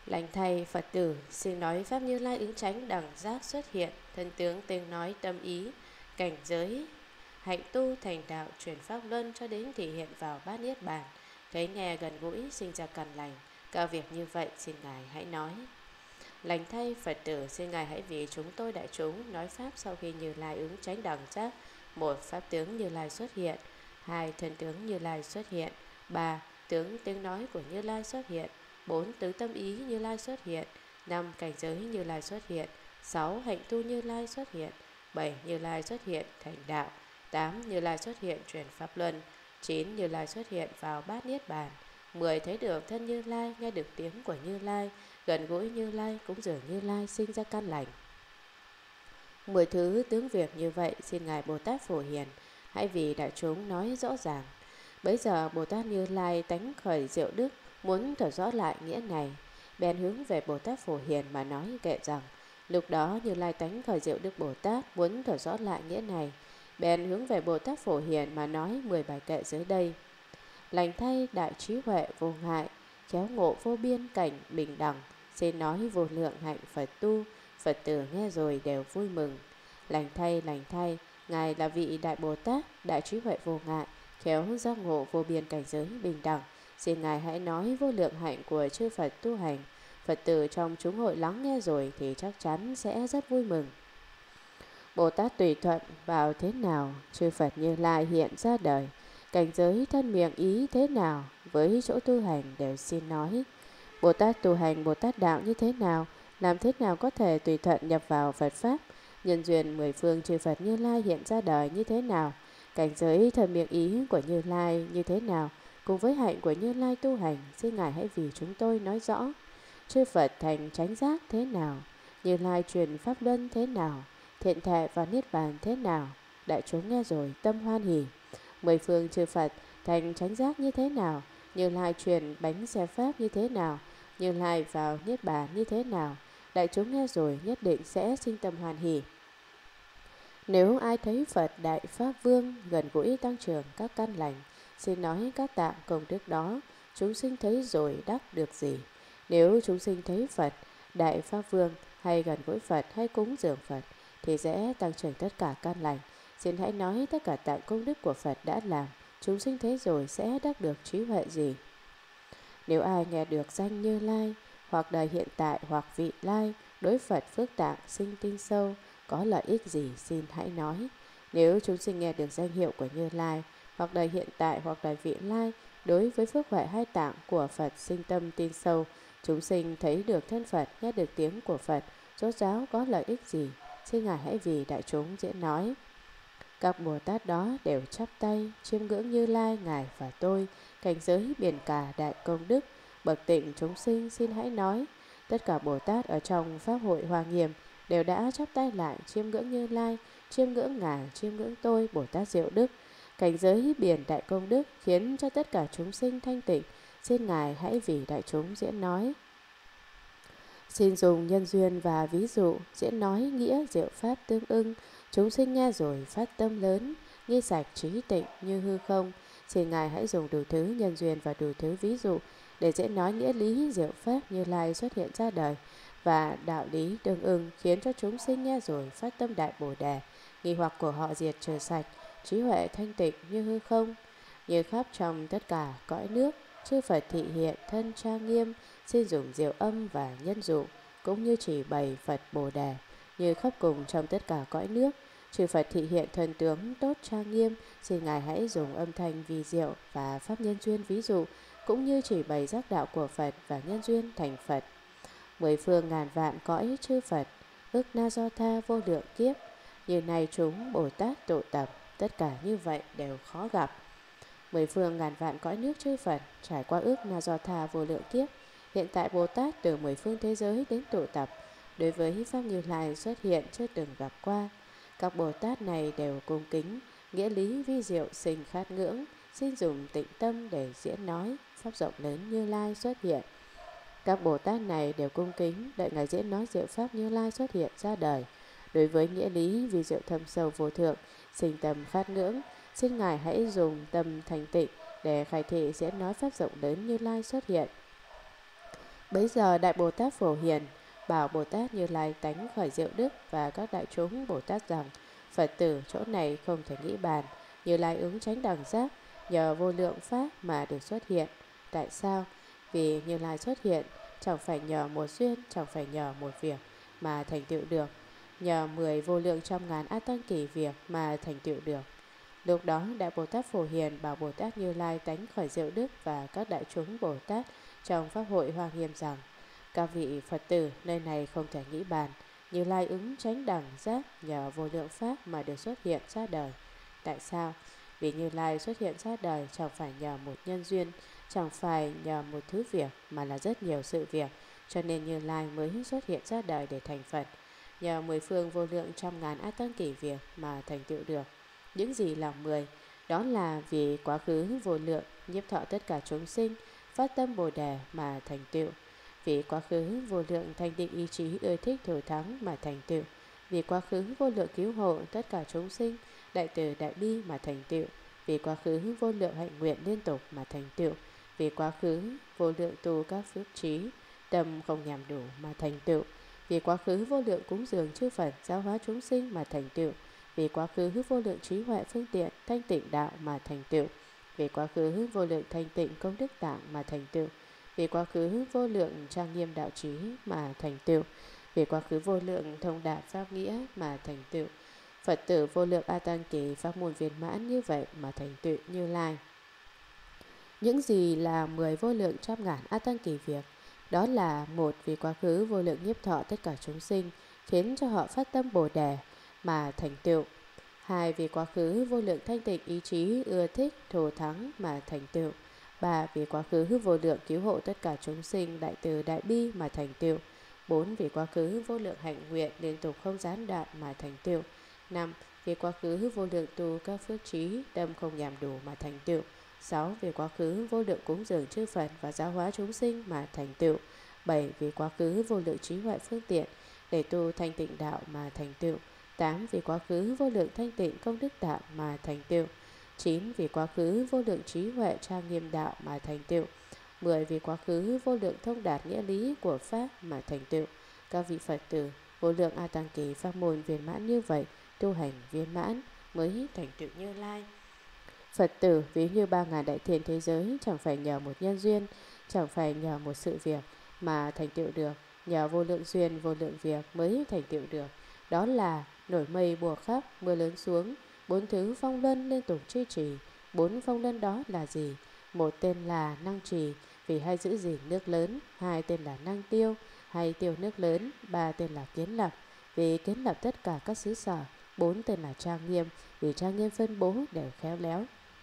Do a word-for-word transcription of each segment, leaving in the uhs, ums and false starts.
Lành thay Phật tử, xin nói Pháp Như Lai ứng chánh đẳng giác xuất hiện, thân tướng tiếng nói tâm ý, cảnh giới, hạnh tu thành đạo chuyển pháp luân cho đến thể hiện vào bát niết bàn. Thấy nghe gần gũi sinh ra căn lành, cao việc như vậy xin Ngài hãy nói. Lành thay Phật tử, xin Ngài hãy vì chúng tôi đại chúng nói Pháp sau khi Như Lai ứng chánh đẳng giác. Một, Pháp tướng Như Lai xuất hiện. Hai, thân tướng Như Lai xuất hiện. Ba, tướng tiếng nói của Như Lai xuất hiện. Bốn, tứ tâm ý Như Lai xuất hiện. Năm, cảnh giới Như Lai xuất hiện. Sáu, hạnh tu Như Lai xuất hiện. Bảy, Như Lai xuất hiện thành đạo. Tám, Như Lai xuất hiện chuyển pháp luân. Chín, Như Lai xuất hiện vào bát niết bàn. Mười, thấy được thân Như Lai, nghe được tiếng của Như Lai, gần gũi Như Lai, cúng dường Như Lai, sinh ra căn lành. Mười thứ tướng việc như vậy xin Ngài Bồ Tát Phổ Hiền hãy vì đại chúng nói rõ ràng. Bấy giờ Bồ Tát Như Lai tánh khởi diệu đức, muốn thuật rõ lại nghĩa này, bèn hướng về Bồ Tát Phổ Hiền mà nói kệ rằng: lúc đó Như Lai tánh khởi diệu đức Bồ Tát muốn thuật rõ lại nghĩa này, bèn hướng về Bồ Tát Phổ Hiền mà nói mười bài kệ dưới đây. Lành thay đại trí huệ vô ngại, khéo ngộ vô biên cảnh bình đẳng, xin nói vô lượng hạnh Phật tu, Phật tử nghe rồi đều vui mừng. Lành thay, lành thay, Ngài là vị Đại Bồ Tát, đại trí huệ vô ngại, khéo giác ngộ vô biên cảnh giới bình đẳng, xin Ngài hãy nói vô lượng hạnh của chư Phật tu hành. Phật tử trong chúng hội lắng nghe rồi thì chắc chắn sẽ rất vui mừng. Bồ Tát tùy thuận bảo thế nào, chư Phật Như Lai hiện ra đời, cảnh giới thân miệng ý thế nào, với chỗ tu hành đều xin nói. Bồ Tát tu hành Bồ Tát đạo như thế nào, làm thế nào có thể tùy thuận nhập vào Phật Pháp, nhân duyên mười phương chư Phật Như Lai hiện ra đời như thế nào, cảnh giới thân miệng ý của Như Lai như thế nào, cùng với hạnh của Như Lai tu hành, xin Ngài hãy vì chúng tôi nói rõ. Chư Phật thành chánh giác thế nào, Như Lai truyền pháp luân thế nào, thiện thệ và niết bàn thế nào, đại chúng nghe rồi tâm hoan hỉ. Mười phương chư Phật thành chánh giác như thế nào, Như Lai truyền bánh xe pháp như thế nào, Như Lai vào niết bàn như thế nào, đại chúng nghe rồi nhất định sẽ sinh tâm hoan hỉ. Nếu ai thấy Phật Đại Pháp Vương gần gũi tăng trưởng các căn lành, xin nói các tạng công đức đó, chúng sinh thấy rồi đắc được gì? Nếu chúng sinh thấy Phật Đại Pháp Vương hay gần gũi Phật hay cúng dường Phật thì sẽ tăng trưởng tất cả căn lành. Xin hãy nói tất cả tạng công đức của Phật đã làm, chúng sinh thấy rồi sẽ đắc được trí huệ gì? Nếu ai nghe được danh Như Lai, hoặc đời hiện tại hoặc vị lai, đối Phật phước tạng sinh tinh sâu, có lợi ích gì xin hãy nói. Nếu chúng sinh nghe được danh hiệu của Như Lai, hoặc đời hiện tại hoặc đời vị lai, đối với phước huệ hai tạng của Phật sinh tâm tin sâu, chúng sinh thấy được thân Phật, nghe được tiếng của Phật, rốt ráo có lợi ích gì, xin Ngài hãy vì đại chúng diễn nói. Các Bồ Tát đó đều chắp tay chiêm ngưỡng Như Lai Ngài và tôi, cảnh giới biển cả đại công đức, bậc tịnh chúng sinh xin hãy nói. Tất cả Bồ Tát ở trong Pháp hội Hoa Nghiêm đều đã chắp tay lại chiêm ngưỡng Như Lai, chiêm ngưỡng Ngài, chiêm ngưỡng tôi, Bồ Tát Diệu Đức, cảnh giới biển đại công đức khiến cho tất cả chúng sinh thanh tịnh, xin Ngài hãy vì đại chúng diễn nói. Xin dùng nhân duyên và ví dụ diễn nói nghĩa diệu pháp tương ưng, chúng sinh nghe rồi phát tâm lớn, nghi sạch trí tịnh như hư không. Xin Ngài hãy dùng đủ thứ nhân duyên và đủ thứ ví dụ để diễn nói nghĩa lý diệu pháp Như Lai xuất hiện ra đời và đạo lý tương ưng, khiến cho chúng sinh nghe rồi phát tâm đại bồ đề, nghi hoặc của họ diệt trừ sạch, trí huệ thanh tịnh như hư không. Như khắp trong tất cả cõi nước, chư Phật thị hiện thân trang nghiêm, xin dùng diệu âm và nhân dụ, cũng như chỉ bày Phật bồ đề. Như khắp cùng trong tất cả cõi nước, chư Phật thị hiện thân tướng tốt trang nghiêm, xin Ngài hãy dùng âm thanh vi diệu và pháp nhân duyên ví dụ, cũng như chỉ bày giác đạo của Phật và nhân duyên thành Phật. Mười phương ngàn vạn cõi chư Phật, ức na do tha vô lượng kiếp, như này chúng Bồ Tát tụ tập, tất cả như vậy đều khó gặp. Mười phương ngàn vạn cõi nước chư Phật, trải qua ước na do tha vô lượng kiếp, hiện tại Bồ Tát từ mười phương thế giới đến tụ tập, đối với Pháp Như Lai xuất hiện chưa từng gặp qua. Các Bồ Tát này đều cung kính, nghĩa lý vi diệu sinh khát ngưỡng, xin dùng tịnh tâm để diễn nói pháp rộng lớn Như Lai xuất hiện. Các Bồ Tát này đều cung kính đợi Ngài diễn nói diệu pháp Như Lai xuất hiện ra đời, đối với nghĩa lý vi diệu thâm sâu vô thượng, sinh tâm khát ngưỡng, xin Ngài hãy dùng tâm thành tịnh để khai thị diễn nói pháp rộng lớn Như Lai xuất hiện. Bấy giờ Đại Bồ Tát Phổ Hiền bảo Bồ Tát Như Lai tánh khởi diệu đức và các đại chúng Bồ Tát rằng: Phật tử chỗ này không thể nghĩ bàn, Như Lai ứng chánh đẳng giác, nhờ vô lượng pháp mà được xuất hiện. Tại sao? Vì Như Lai xuất hiện chẳng phải nhờ một duyên, chẳng phải nhờ một việc mà thành tựu được, nhờ mười vô lượng trăm ngàn a tăng kỳ việc mà thành tựu được. Lúc đó Đại Bồ Tát Phổ Hiền bảo Bồ Tát Như Lai tánh khởi diệu đức và các đại chúng Bồ Tát trong pháp hội Hoa Nghiêm rằng: Các vị Phật tử, nơi này không thể nghĩ bàn, Như Lai ứng chánh đẳng giác, nhờ vô lượng pháp mà được xuất hiện ra đời. Tại sao? Vì Như Lai xuất hiện ra đời chẳng phải nhờ một nhân duyên, chẳng phải nhờ một thứ việc, mà là rất nhiều sự việc, cho nên Như Lai mới xuất hiện ra đời để thành Phật. Nhờ mười phương vô lượng trăm ngàn a tăng kỷ việc mà thành tựu được. Những gì là mười? Đó là vì quá khứ vô lượng nhiếp thọ tất cả chúng sinh, phát tâm Bồ Đề mà thành tựu. Vì quá khứ vô lượng thanh định ý chí ưa thích thù thắng mà thành tựu. Vì quá khứ vô lượng cứu hộ tất cả chúng sinh, đại từ đại bi mà thành tựu. Vì quá khứ vô lượng hạnh nguyện liên tục mà thành tựu. Vì quá khứ vô lượng tu các phước trí, tâm không nhàm đủ mà thành tựu. Vì quá khứ vô lượng cúng dường chư Phật giáo hóa chúng sinh mà thành tựu. Vì quá khứ vô lượng trí huệ phương tiện thanh tịnh đạo mà thành tựu. Vì quá khứ vô lượng thanh tịnh công đức tạng mà thành tựu. Vì quá khứ vô lượng trang nghiêm đạo trí mà thành tựu. Vì quá khứ vô lượng thông đạt pháp nghĩa mà thành tựu. Phật tử vô lượng a tăng kỳ pháp môn viên mãn như vậy mà thành tựu Như Lai. Những gì là mười vô lượng trăm ngàn a tăng kỳ việc? Đó là: một, vì quá khứ vô lượng nhiếp thọ tất cả chúng sinh, khiến cho họ phát tâm Bồ Đề mà thành tựu. Hai, vì quá khứ vô lượng thanh tịnh ý chí ưa thích thù thắng mà thành tựu. Ba, vì quá khứ vô lượng cứu hộ tất cả chúng sinh đại từ đại bi mà thành tựu. Bốn, vì quá khứ vô lượng hạnh nguyện liên tục không gián đoạn mà thành tựu. Năm, vì quá khứ vô lượng tu các phước trí, tâm không nhàm đủ mà thành tựu. Sáu, vì quá khứ vô lượng cúng dường chư Phật và giáo hóa chúng sinh mà thành tựu. Bảy, vì quá khứ vô lượng trí huệ phương tiện để tu thanh tịnh đạo mà thành tựu. Tám, vì quá khứ vô lượng thanh tịnh công đức đạo mà thành tựu. Chín, vì quá khứ vô lượng trí huệ trang nghiêm đạo mà thành tựu. Mười, vì quá khứ vô lượng thông đạt nghĩa lý của pháp mà thành tựu. Các vị Phật tử, vô lượng a tăng kỳ pháp môn viên mãn như vậy, tu hành viên mãn mới thành tựu Như Lai. Phật tử ví như ba ngàn đại thiên thế giới chẳng phải nhờ một nhân duyên, chẳng phải nhờ một sự việc mà thành tựu được, nhờ vô lượng duyên vô lượng việc mới thành tựu được. Đó là nổi mây bùa khắp, mưa lớn xuống, bốn thứ phong luân liên tục trì trì. Bốn phong luân đó là gì? Một tên là năng trì, vì hay giữ gìn nước lớn. Hai tên là năng tiêu, hay tiêu nước lớn. Ba tên là kiến lập, vì kiến lập tất cả các xứ sở. Bốn tên là trang nghiêm, vì trang nghiêm phân bố đều khéo léo.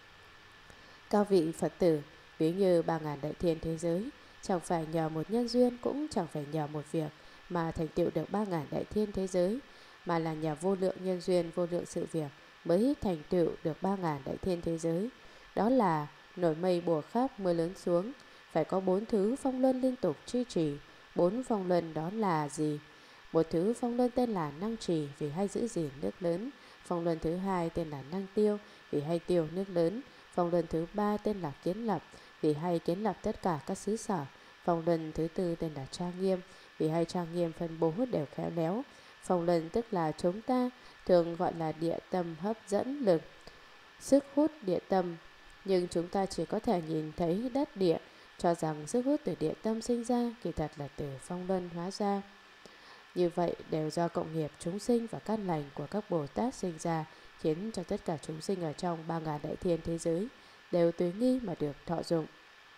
Các vị Phật tử, ví như ba ngàn đại thiên thế giới chẳng phải nhờ một nhân duyên, cũng chẳng phải nhờ một việc mà thành tựu được ba ngàn đại thiên thế giới, mà là nhờ vô lượng nhân duyên vô lượng sự việc mới thành tựu được ba ngàn đại thiên thế giới. Đó là nổi mây bùa khắp, mưa lớn xuống, phải có bốn thứ phong luân liên tục trì trì. Bốn phong luân đó là gì? Một thứ phong luân tên là năng trì, vì hay giữ gìn nước lớn. Phong luân thứ hai tên là năng tiêu, vì hay tiêu nước lớn. Phong luân thứ ba tên là kiến lập, vì hay kiến lập tất cả các xứ sở. Phong luân thứ tư tên là trang nghiêm, vì hay trang nghiêm phân bố đều khéo léo. Phong luân tức là chúng ta thường gọi là địa tâm hấp dẫn lực, sức hút địa tâm, nhưng chúng ta chỉ có thể nhìn thấy đất địa, cho rằng sức hút từ địa tâm sinh ra, kỳ thật là từ phong luân hóa ra. Như vậy đều do cộng nghiệp chúng sinh và căn lành của các Bồ Tát sinh ra, khiến cho tất cả chúng sinh ở trong ba ngàn đại thiên thế giới đều tùy nghi mà được thọ dụng.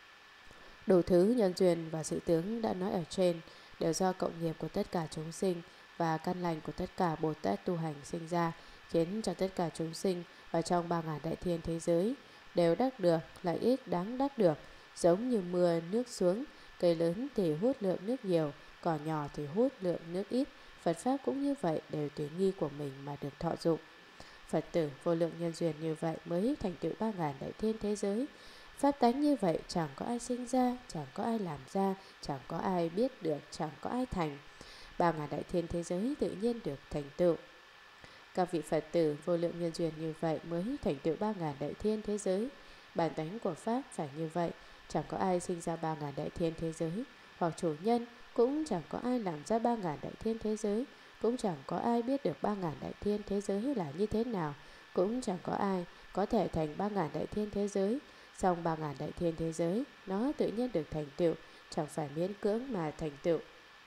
Đủ thứ nhân duyên và sự tướng đã nói ở trên đều do cộng nghiệp của tất cả chúng sinh và căn lành của tất cả Bồ Tát tu hành sinh ra, khiến cho tất cả chúng sinh ở trong ba ngàn đại thiên thế giới đều đắc được lợi ích đáng đắc được. Giống như mưa nước xuống, cây lớn thì hút lượng nước nhiều, cỏ nhỏ thì hút lượng nước ít. Phật Pháp cũng như vậy, đều tùy nghi của mình mà được thọ dụng. Phật tử vô lượng nhân duyên như vậy mới thành tựu ba ngàn đại thiên thế giới. Pháp tánh như vậy chẳng có ai sinh ra, chẳng có ai làm ra, chẳng có ai biết được, chẳng có ai thành. Ba ngàn đại thiên thế giới tự nhiên được thành tựu. Các vị Phật tử vô lượng nhân duyên như vậy mới thành tựu ba ngàn đại thiên thế giới. Bản tánh của Pháp phải như vậy, chẳng có ai sinh ra ba ngàn đại thiên thế giới. hoặc chủ nhân, cũng chẳng có ai làm ra ba ngàn đại thiên thế giới, cũng chẳng có ai biết được ba ngàn đại thiên thế giới là như thế nào, cũng chẳng có ai có thể thành ba ngàn đại thiên thế giới. Song ba ngàn đại thiên thế giới nó tự nhiên được thành tựu, chẳng phải miễn cưỡng mà thành tựu.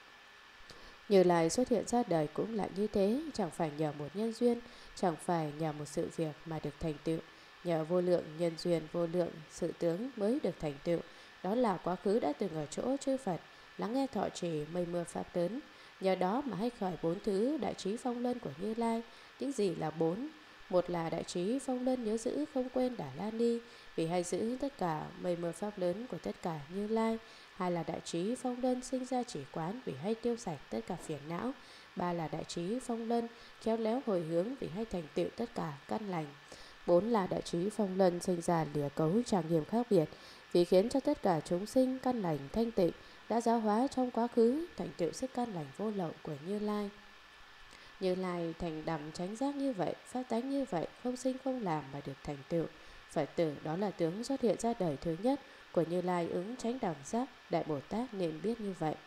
Như Lai xuất hiện ra đời cũng lại như thế, chẳng phải nhờ một nhân duyên, chẳng phải nhờ một sự việc mà được thành tựu, nhờ vô lượng nhân duyên, vô lượng sự tướng mới được thành tựu. Đó là quá khứ đã từng ở chỗ chư Phật lắng nghe thọ trì mây mưa pháp lớn, nhờ đó mà hay khởi bốn thứ đại trí phong luân của Như Lai. Những gì là bốn? Một là đại trí phong luân nhớ giữ không quên Đà La Ni, vì hay giữ tất cả mây mưa pháp lớn của tất cả Như Lai. Hai là đại trí phong luân sinh ra chỉ quán, vì hay tiêu sạch tất cả phiền não. Ba là đại trí phong luân khéo léo hồi hướng, vì hay thành tựu tất cả căn lành. Bốn là đại trí phong luân sinh ra lìa cấu tràng nghiêm khác biệt, vì khiến cho tất cả chúng sinh căn lành thanh tịnh, đã giáo hóa trong quá khứ, thành tựu sức căn lành vô lậu của Như Lai. Như Lai thành đẳng chánh giác như vậy, pháp tánh như vậy, không sinh không làm mà được thành tựu. Phật tử đó là tướng xuất hiện ra đời thứ nhất của Như Lai ứng chánh đẳng giác, Đại Bồ Tát nên biết như vậy.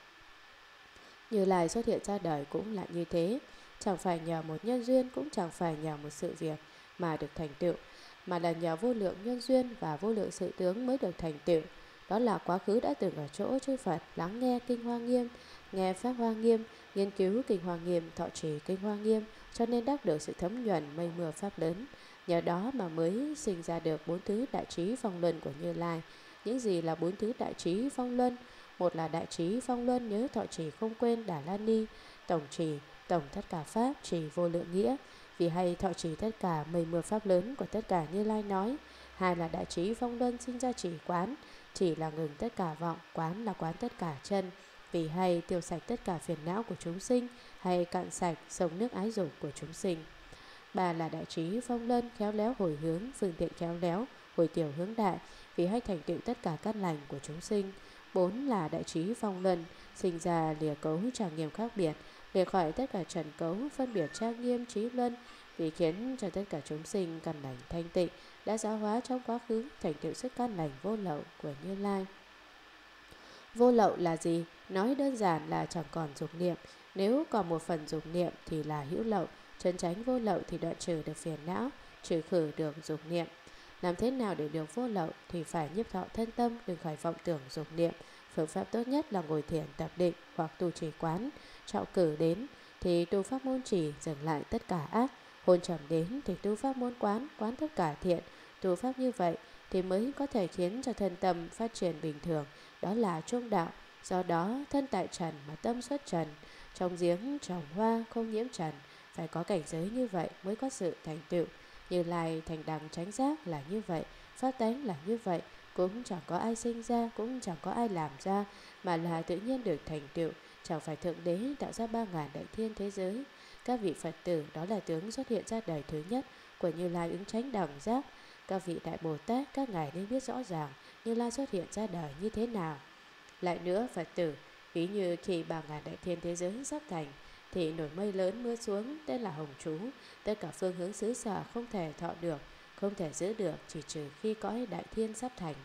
Như Lai xuất hiện ra đời cũng là như thế, chẳng phải nhờ một nhân duyên, cũng chẳng phải nhờ một sự việc mà được thành tựu, mà là nhờ vô lượng nhân duyên và vô lượng sự tướng mới được thành tựu. Đó là quá khứ đã từng ở chỗ chư Phật lắng nghe kinh Hoa Nghiêm, nghe pháp Hoa Nghiêm, nghiên cứu kinh Hoa Nghiêm, thọ trì kinh Hoa Nghiêm, cho nên đắc được sự thấm nhuần mây mưa pháp lớn. Nhờ đó mà mới sinh ra được bốn thứ đại trí phong luân của Như Lai. Những gì là bốn thứ đại trí phong luân? Một là đại trí phong luân nhớ thọ trì không quên Đà La Ni, tổng trì tổng tất cả pháp, trì vô lượng nghĩa, vì hay thọ trì tất cả mây mưa pháp lớn của tất cả Như Lai nói. Hai là đại trí phong luân sinh ra chỉ quán, chỉ là ngừng tất cả vọng, quán là quán tất cả chân, vì hay tiêu sạch tất cả phiền não của chúng sinh, hay cạn sạch sông nước ái dục của chúng sinh. Ba là đại trí phong luân khéo léo hồi hướng, phương tiện khéo léo hồi tiểu hướng đại, vì hay thành tựu tất cả căn lành của chúng sinh. Bốn là đại trí phong luân sinh ra lìa cấu trang nghiêm khác biệt, lìa khỏi tất cả trần cấu phân biệt trang nghiêm trí luân, vì khiến cho tất cả chúng sinh căn lành thanh tịnh, đã giáo hóa trong quá khứ, thành tựu sức căn lành vô lậu của Như Lai. Vô lậu là gì? Nói đơn giản là chẳng còn dục niệm. Nếu còn một phần dục niệm thì là hữu lậu. Chân chánh vô lậu thì đoạn trừ được phiền não, trừ khử được dục niệm. Làm thế nào để được vô lậu? Thì phải nhiếp thọ thân tâm, đừng khỏi vọng tưởng dục niệm. Phương pháp tốt nhất là ngồi thiền tập định hoặc tu trì quán. Trạo cử đến thì tu pháp môn trì, dừng lại tất cả ác. Hôn trầm đến thì tu pháp môn quán, quán tất cả thiện. Tu pháp như vậy thì mới có thể khiến cho thân tâm phát triển bình thường, đó là trung đạo. Do đó thân tại trần mà tâm xuất trần, trong giếng trồng hoa không nhiễm trần. Phải có cảnh giới như vậy mới có sự thành tựu. Như Lai thành đẳng chánh giác là như vậy, pháp tánh là như vậy, cũng chẳng có ai sinh ra, cũng chẳng có ai làm ra, mà là tự nhiên được thành tựu. Chẳng phải Thượng Đế tạo ra ba ngàn đại thiên thế giới. Các vị Phật tử đó là tướng xuất hiện ra đời thứ nhất của Như Lai ứng chánh đẳng giác. Các vị Đại Bồ Tát, các ngài nên biết rõ ràng Như Lai xuất hiện ra đời như thế nào. Lại nữa Phật tử, ví như khi ba ngàn đại thiên thế giới sắp thành, thì nổi mây lớn mưa xuống tên là hồng chú, tất cả phương hướng xứ sở không thể thọ được, không thể giữ được, chỉ trừ khi cõi đại thiên sắp thành.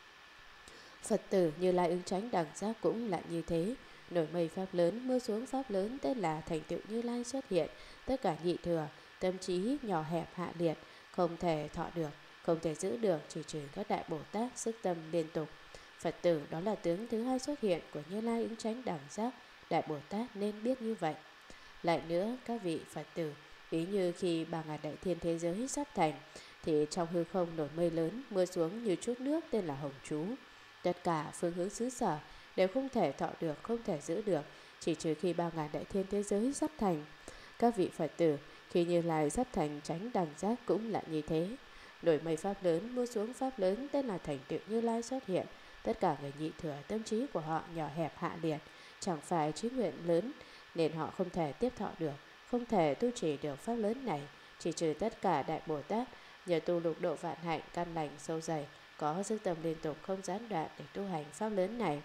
Phật tử Như Lai ứng chánh đẳng giác cũng lại như thế. Nổi mây pháp lớn mưa xuống pháp lớn tên là thành tựu Như Lai xuất hiện. Tất cả nhị thừa, tâm trí nhỏ hẹp hạ liệt, không thể thọ được, không thể giữ được, chỉ trừ các đại Bồ Tát sức tâm liên tục. Phật tử đó là tướng thứ hai xuất hiện của Như Lai ứng chánh đẳng giác. Đại Bồ Tát nên biết như vậy. Lại nữa các vị Phật tử, ví như khi ba ngàn đại thiên thế giới sắp thành, thì trong hư không nổi mây lớn mưa xuống như chút nước tên là hồng chú. Tất cả phương hướng xứ sở đều không thể thọ được, không thể giữ được, chỉ trừ khi ba ngàn đại thiên thế giới sắp thành. Các vị Phật tử, khi Như Lai sắp thành chánh đẳng giác cũng là như thế. Nổi mây pháp lớn mưa xuống pháp lớn tên là thành tựu Như Lai xuất hiện. Tất cả người nhị thừa tâm trí của họ nhỏ hẹp hạ liệt, chẳng phải trí nguyện lớn, nên họ không thể tiếp thọ được, không thể tu trì được pháp lớn này, chỉ trừ tất cả đại Bồ Tát nhờ tu lục độ vạn hạnh căn lành sâu dày, có sức tâm liên tục không gián đoạn để tu hành pháp lớn này.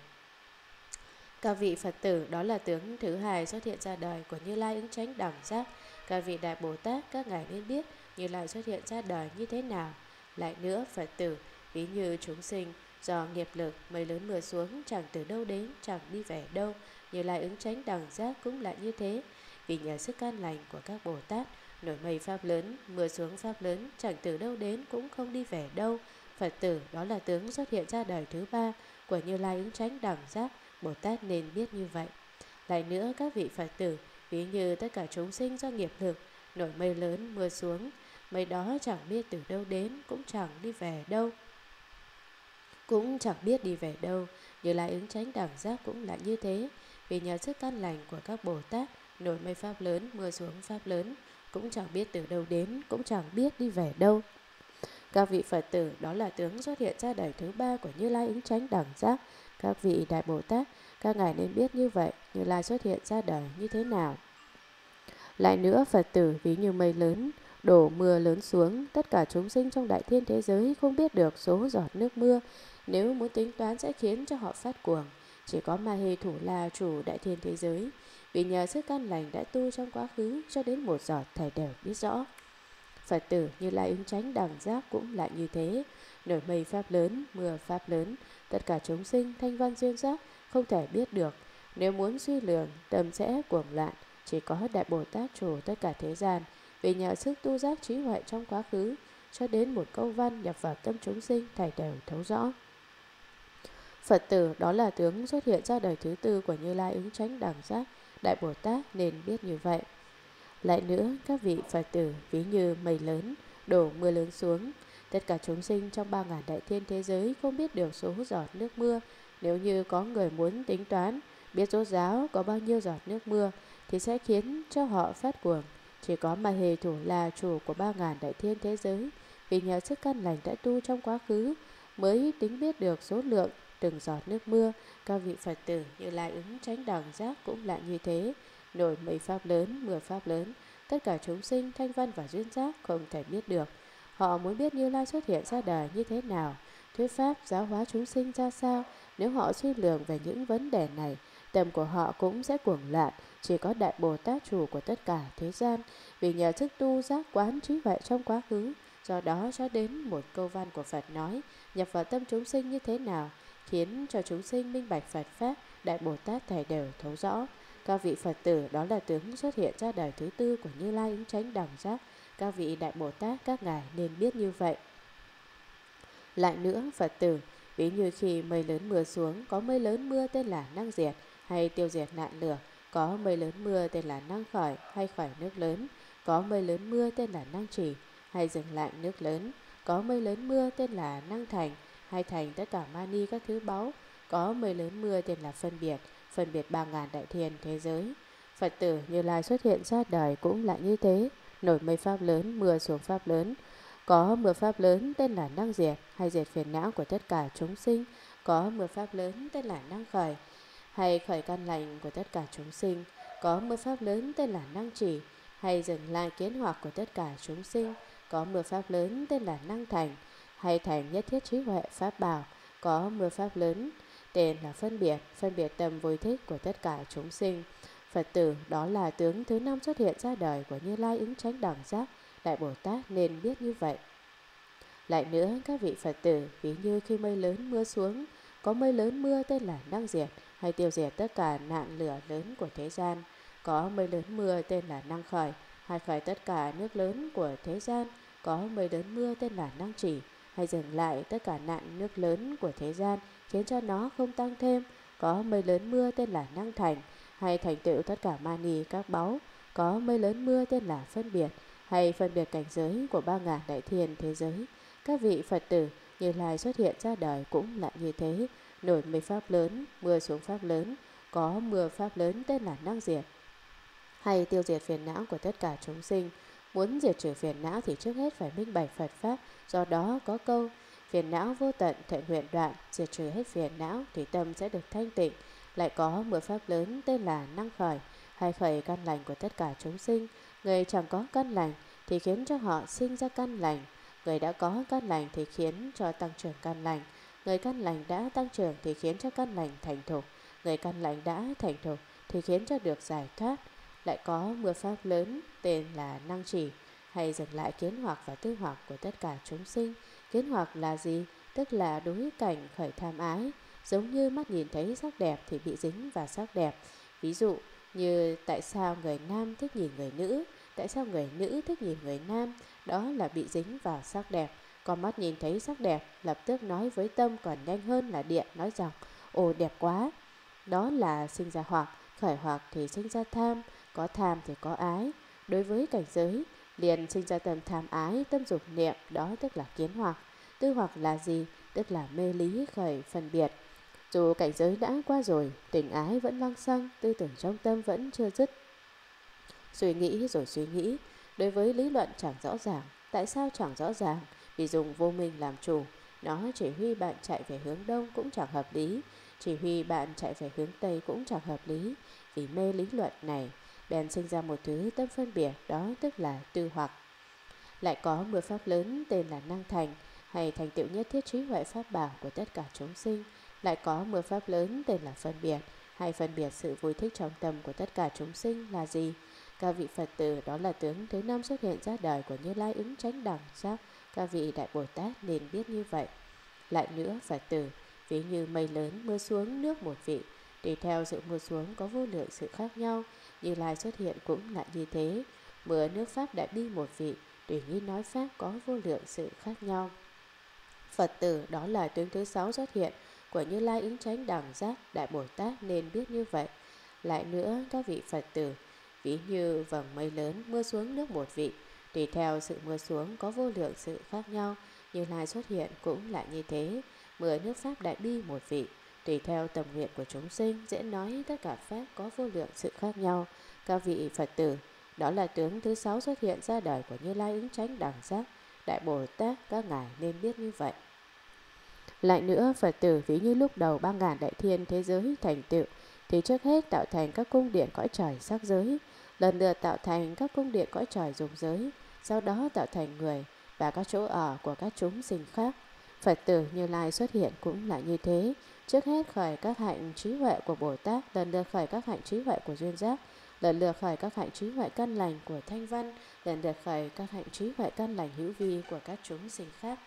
Các vị Phật tử đó là tướng thứ hai xuất hiện ra đời của Như Lai ứng chánh đẳng giác. Các vị đại Bồ Tát, các ngài nên biết Như Lai xuất hiện ra đời như thế nào. Lại nữa Phật tử, ví như chúng sinh Do nghiệp lực, mây lớn mưa xuống chẳng từ đâu đến, chẳng đi về đâu. Như Lai ứng chánh đẳng giác cũng lại như thế. Vì nhờ sức can lành của các Bồ Tát, nổi mây pháp lớn, mưa xuống pháp lớn, chẳng từ đâu đến cũng không đi về đâu. Phật tử, đó là tướng xuất hiện ra đời thứ ba của Như Lai ứng chánh đẳng giác, Bồ Tát nên biết như vậy. Lại nữa các vị Phật tử, ví như tất cả chúng sinh do nghiệp lực, nổi mây lớn mưa xuống, mây đó chẳng biết từ đâu đến, cũng chẳng đi về đâu. Cũng chẳng biết đi về đâu. Như Lai ứng chánh đẳng giác cũng là như thế. Vì nhờ sức căn lành của các Bồ Tát, nổi mây pháp lớn, mưa xuống pháp lớn, cũng chẳng biết từ đâu đến, cũng chẳng biết đi về đâu. Các vị Phật tử, đó là tướng xuất hiện ra đời thứ ba của Như Lai ứng chánh đẳng giác. Các vị Đại Bồ Tát, các ngài nên biết như vậy, Như Lai xuất hiện ra đời như thế nào. Lại nữa Phật tử, ví như mây lớn đổ mưa lớn xuống, tất cả chúng sinh trong đại thiên thế giới không biết được số giọt nước mưa. Nếu muốn tính toán sẽ khiến cho họ phát cuồng. Chỉ có Ma Hê Thủ là chủ đại thiên thế giới, vì nhờ sức căn lành đã tu trong quá khứ cho đến một giọt thầy đều biết rõ. Phật tử, Như Lai ứng chánh đẳng giác cũng lại như thế. Nổi mây pháp lớn, mưa pháp lớn, tất cả chúng sinh thanh văn duyên giác không thể biết được. Nếu muốn suy lường, tâm sẽ cuồng loạn. Chỉ có Đại Bồ Tát chủ tất cả thế gian, vì nhờ sức tu giác trí huệ trong quá khứ cho đến một câu văn nhập vào tâm chúng sinh thầy đều thấu rõ. Phật tử, đó là tướng xuất hiện ra đời thứ tư của Như Lai ứng chánh đẳng giác, Đại Bồ Tát nên biết như vậy. Lại nữa các vị Phật tử, ví như mây lớn đổ mưa lớn xuống, tất cả chúng sinh trong ba ngàn đại thiên thế giới không biết được số giọt nước mưa. Nếu như có người muốn tính toán biết rốt ráo có bao nhiêu giọt nước mưa thì sẽ khiến cho họ phát cuồng. Chỉ có Ma Hề Thủ là chủ của ba ngàn đại thiên thế giới, vì nhờ sức căn lành đã tu trong quá khứ mới tính biết được số lượng từng giọt nước mưa. Các vị Phật tử, Như Lai ứng chánh đẳng giác cũng lại như thế. Nổi mây pháp lớn, mưa pháp lớn, tất cả chúng sinh thanh văn và duyên giác không thể biết được. Họ muốn biết Như Lai xuất hiện ra đời như thế nào, thuyết pháp giáo hóa chúng sinh ra sao. Nếu họ suy lường về những vấn đề này, tâm của họ cũng sẽ cuồng loạn. Chỉ có Đại Bồ Tát chủ của tất cả thế gian, vì nhờ sức tu giác quán trí huệ trong quá khứ, do đó cho đến một câu văn của Phật nói nhập vào tâm chúng sinh như thế nào, khiến cho chúng sinh minh bạch Phật pháp, Đại Bồ Tát thầy đều thấu rõ. Các vị Phật tử, đó là tướng xuất hiện ra đời thứ tư của Như Lai ứng chánh đẳng giác. Các vị Đại Bồ Tát các ngài nên biết như vậy. Lại nữa Phật tử, ví như khi mây lớn mưa xuống, có mây lớn mưa tên là năng diệt hay tiêu diệt nạn lửa, có mây lớn mưa tên là năng khởi hay khởi nước lớn, có mây lớn mưa tên là năng trì hay dừng lại nước lớn, có mây lớn mưa tên là năng thành hay thành tất cả mani các thứ báu, có mây lớn mưa tên là phân biệt, phân biệt ba ngàn đại thiên thế giới. Phật tử, Như Lai xuất hiện ra đời cũng lại như thế. Nổi mây pháp lớn, mưa xuống pháp lớn, có mưa pháp lớn tên là năng diệt hay diệt phiền não của tất cả chúng sinh, có mưa pháp lớn tên là năng khởi hay khởi căn lành của tất cả chúng sinh, có mưa pháp lớn tên là năng trì hay dừng lại kiến hoặc của tất cả chúng sinh, có mưa pháp lớn tên là năng thành hay thành nhất thiết trí huệ pháp bảo, có mưa pháp lớn tên là phân biệt, phân biệt tâm vui thích của tất cả chúng sinh. Phật tử, đó là tướng thứ năm xuất hiện ra đời của Như Lai ứng chánh đẳng giác, Đại Bồ Tát nên biết như vậy. Lại nữa các vị Phật tử, ví như khi mây lớn mưa xuống, có mây lớn mưa tên là năng diệt hay tiêu diệt tất cả nạn lửa lớn của thế gian, có mây lớn mưa tên là năng khởi hay khởi tất cả nước lớn của thế gian, có mây lớn mưa tên là năng trì hay dừng lại tất cả nạn nước lớn của thế gian, khiến cho nó không tăng thêm, có mây lớn mưa tên là năng thành hay thành tựu tất cả mani các báu, có mây lớn mưa tên là phân biệt hay phân biệt cảnh giới của ba ngàn đại thiên thế giới. Các vị Phật tử, Như Lai xuất hiện ra đời cũng lại như thế. Nổi mây pháp lớn, mưa xuống pháp lớn, có mưa pháp lớn tên là năng diệt hay tiêu diệt phiền não của tất cả chúng sinh. Muốn diệt trừ phiền não thì trước hết phải minh bạch Phật pháp. Do đó có câu phiền não vô tận thệ nguyện đoạn, diệt trừ hết phiền não thì tâm sẽ được thanh tịnh. Lại có mưa pháp lớn tên là năng khởi hay khởi căn lành của tất cả chúng sinh. Người chẳng có căn lành thì khiến cho họ sinh ra căn lành, người đã có căn lành thì khiến cho tăng trưởng căn lành, người căn lành đã tăng trưởng thì khiến cho căn lành thành thục, người căn lành đã thành thục thì khiến cho được giải thoát. Lại có mưa pháp lớn tên là năng trì hay dừng lại kiến hoặc và tư hoặc của tất cả chúng sinh. Kiến hoặc là gì? tức là đối cảnh khởi tham ái, giống như mắt nhìn thấy sắc đẹp thì bị dính vào sắc đẹp. Ví dụ như tại sao người nam thích nhìn người nữ, tại sao người nữ thích nhìn người nam, đó là bị dính vào sắc đẹp. Còn mắt nhìn thấy sắc đẹp, lập tức nói với tâm còn nhanh hơn là điện nói rằng ồ đẹp quá. Đó là sinh ra hoặc, khởi hoặc thì sinh ra tham, có tham thì có ái. Đối với cảnh giới, liền sinh ra tâm tham ái, tâm dục niệm, đó tức là kiến hoặc. Tư hoặc là gì? Tức là mê lý khởi phân biệt. Dù cảnh giới đã qua rồi, tình ái vẫn lăng xăng, tư tưởng trong tâm vẫn chưa dứt. Suy nghĩ rồi suy nghĩ, đối với lý luận chẳng rõ ràng. Tại sao chẳng rõ ràng? Vì dùng vô minh làm chủ. Nó chỉ huy bạn chạy về hướng đông cũng chẳng hợp lý, chỉ huy bạn chạy về hướng tây cũng chẳng hợp lý. Vì mê lý luận này, bèn sinh ra một thứ tâm phân biệt, đó tức là tư hoặc. Lại có mười pháp lớn tên là năng thành, hay thành tựu nhất thiết trí huệ pháp bảo của tất cả chúng sinh. Lại có mười pháp lớn tên là phân biệt, hay phân biệt sự vui thích trong tâm của tất cả chúng sinh là gì? Các vị Phật tử, đó là tướng thứ năm xuất hiện ra đời của Như Lai ứng chánh đẳng giác. Các vị Đại Bồ Tát nên biết như vậy. Lại nữa Phật tử, ví như mây lớn mưa xuống nước một vị, tùy theo sự mưa xuống có vô lượng sự khác nhau. Như Lai xuất hiện cũng lại như thế. Mưa nước Pháp Đại Bi một vị, tùy như nói Pháp có vô lượng sự khác nhau. Phật tử, đó là tướng thứ sáu xuất hiện của Như Lai ứng chánh đẳng giác. Đại Bồ Tát nên biết như vậy. Lại nữa các vị Phật tử, ví như vầng mây lớn mưa xuống nước một vị, tùy theo sự mưa xuống có vô lượng sự khác nhau. Như Lai xuất hiện cũng lại như thế. Mưa nước Pháp Đại Bi một vị, tùy theo tầm nguyện của chúng sinh, dễ nói tất cả Pháp có vô lượng sự khác nhau. Các vị Phật tử, đó là tướng thứ sáu xuất hiện ra đời của Như Lai ứng chánh đẳng giác. Đại Bồ Tát các ngài nên biết như vậy. Lại nữa Phật tử, ví như lúc đầu ba ngàn đại thiên thế giới thành tựu, thì trước hết tạo thành các cung điện cõi trời sắc giới, lần lượt tạo thành các cung điện cõi trời dục giới, sau đó tạo thành người và các chỗ ở của các chúng sinh khác. Phật tử, Như Lai xuất hiện cũng là như thế. Trước hết khởi các hạnh trí huệ của Bồ Tát, lần lượt khởi các hạnh trí huệ của duyên giác, lần lượt khởi các hạnh trí huệ căn lành của thanh văn, lần lượt khởi các hạnh trí huệ căn lành hữu vi của các chúng sinh khác.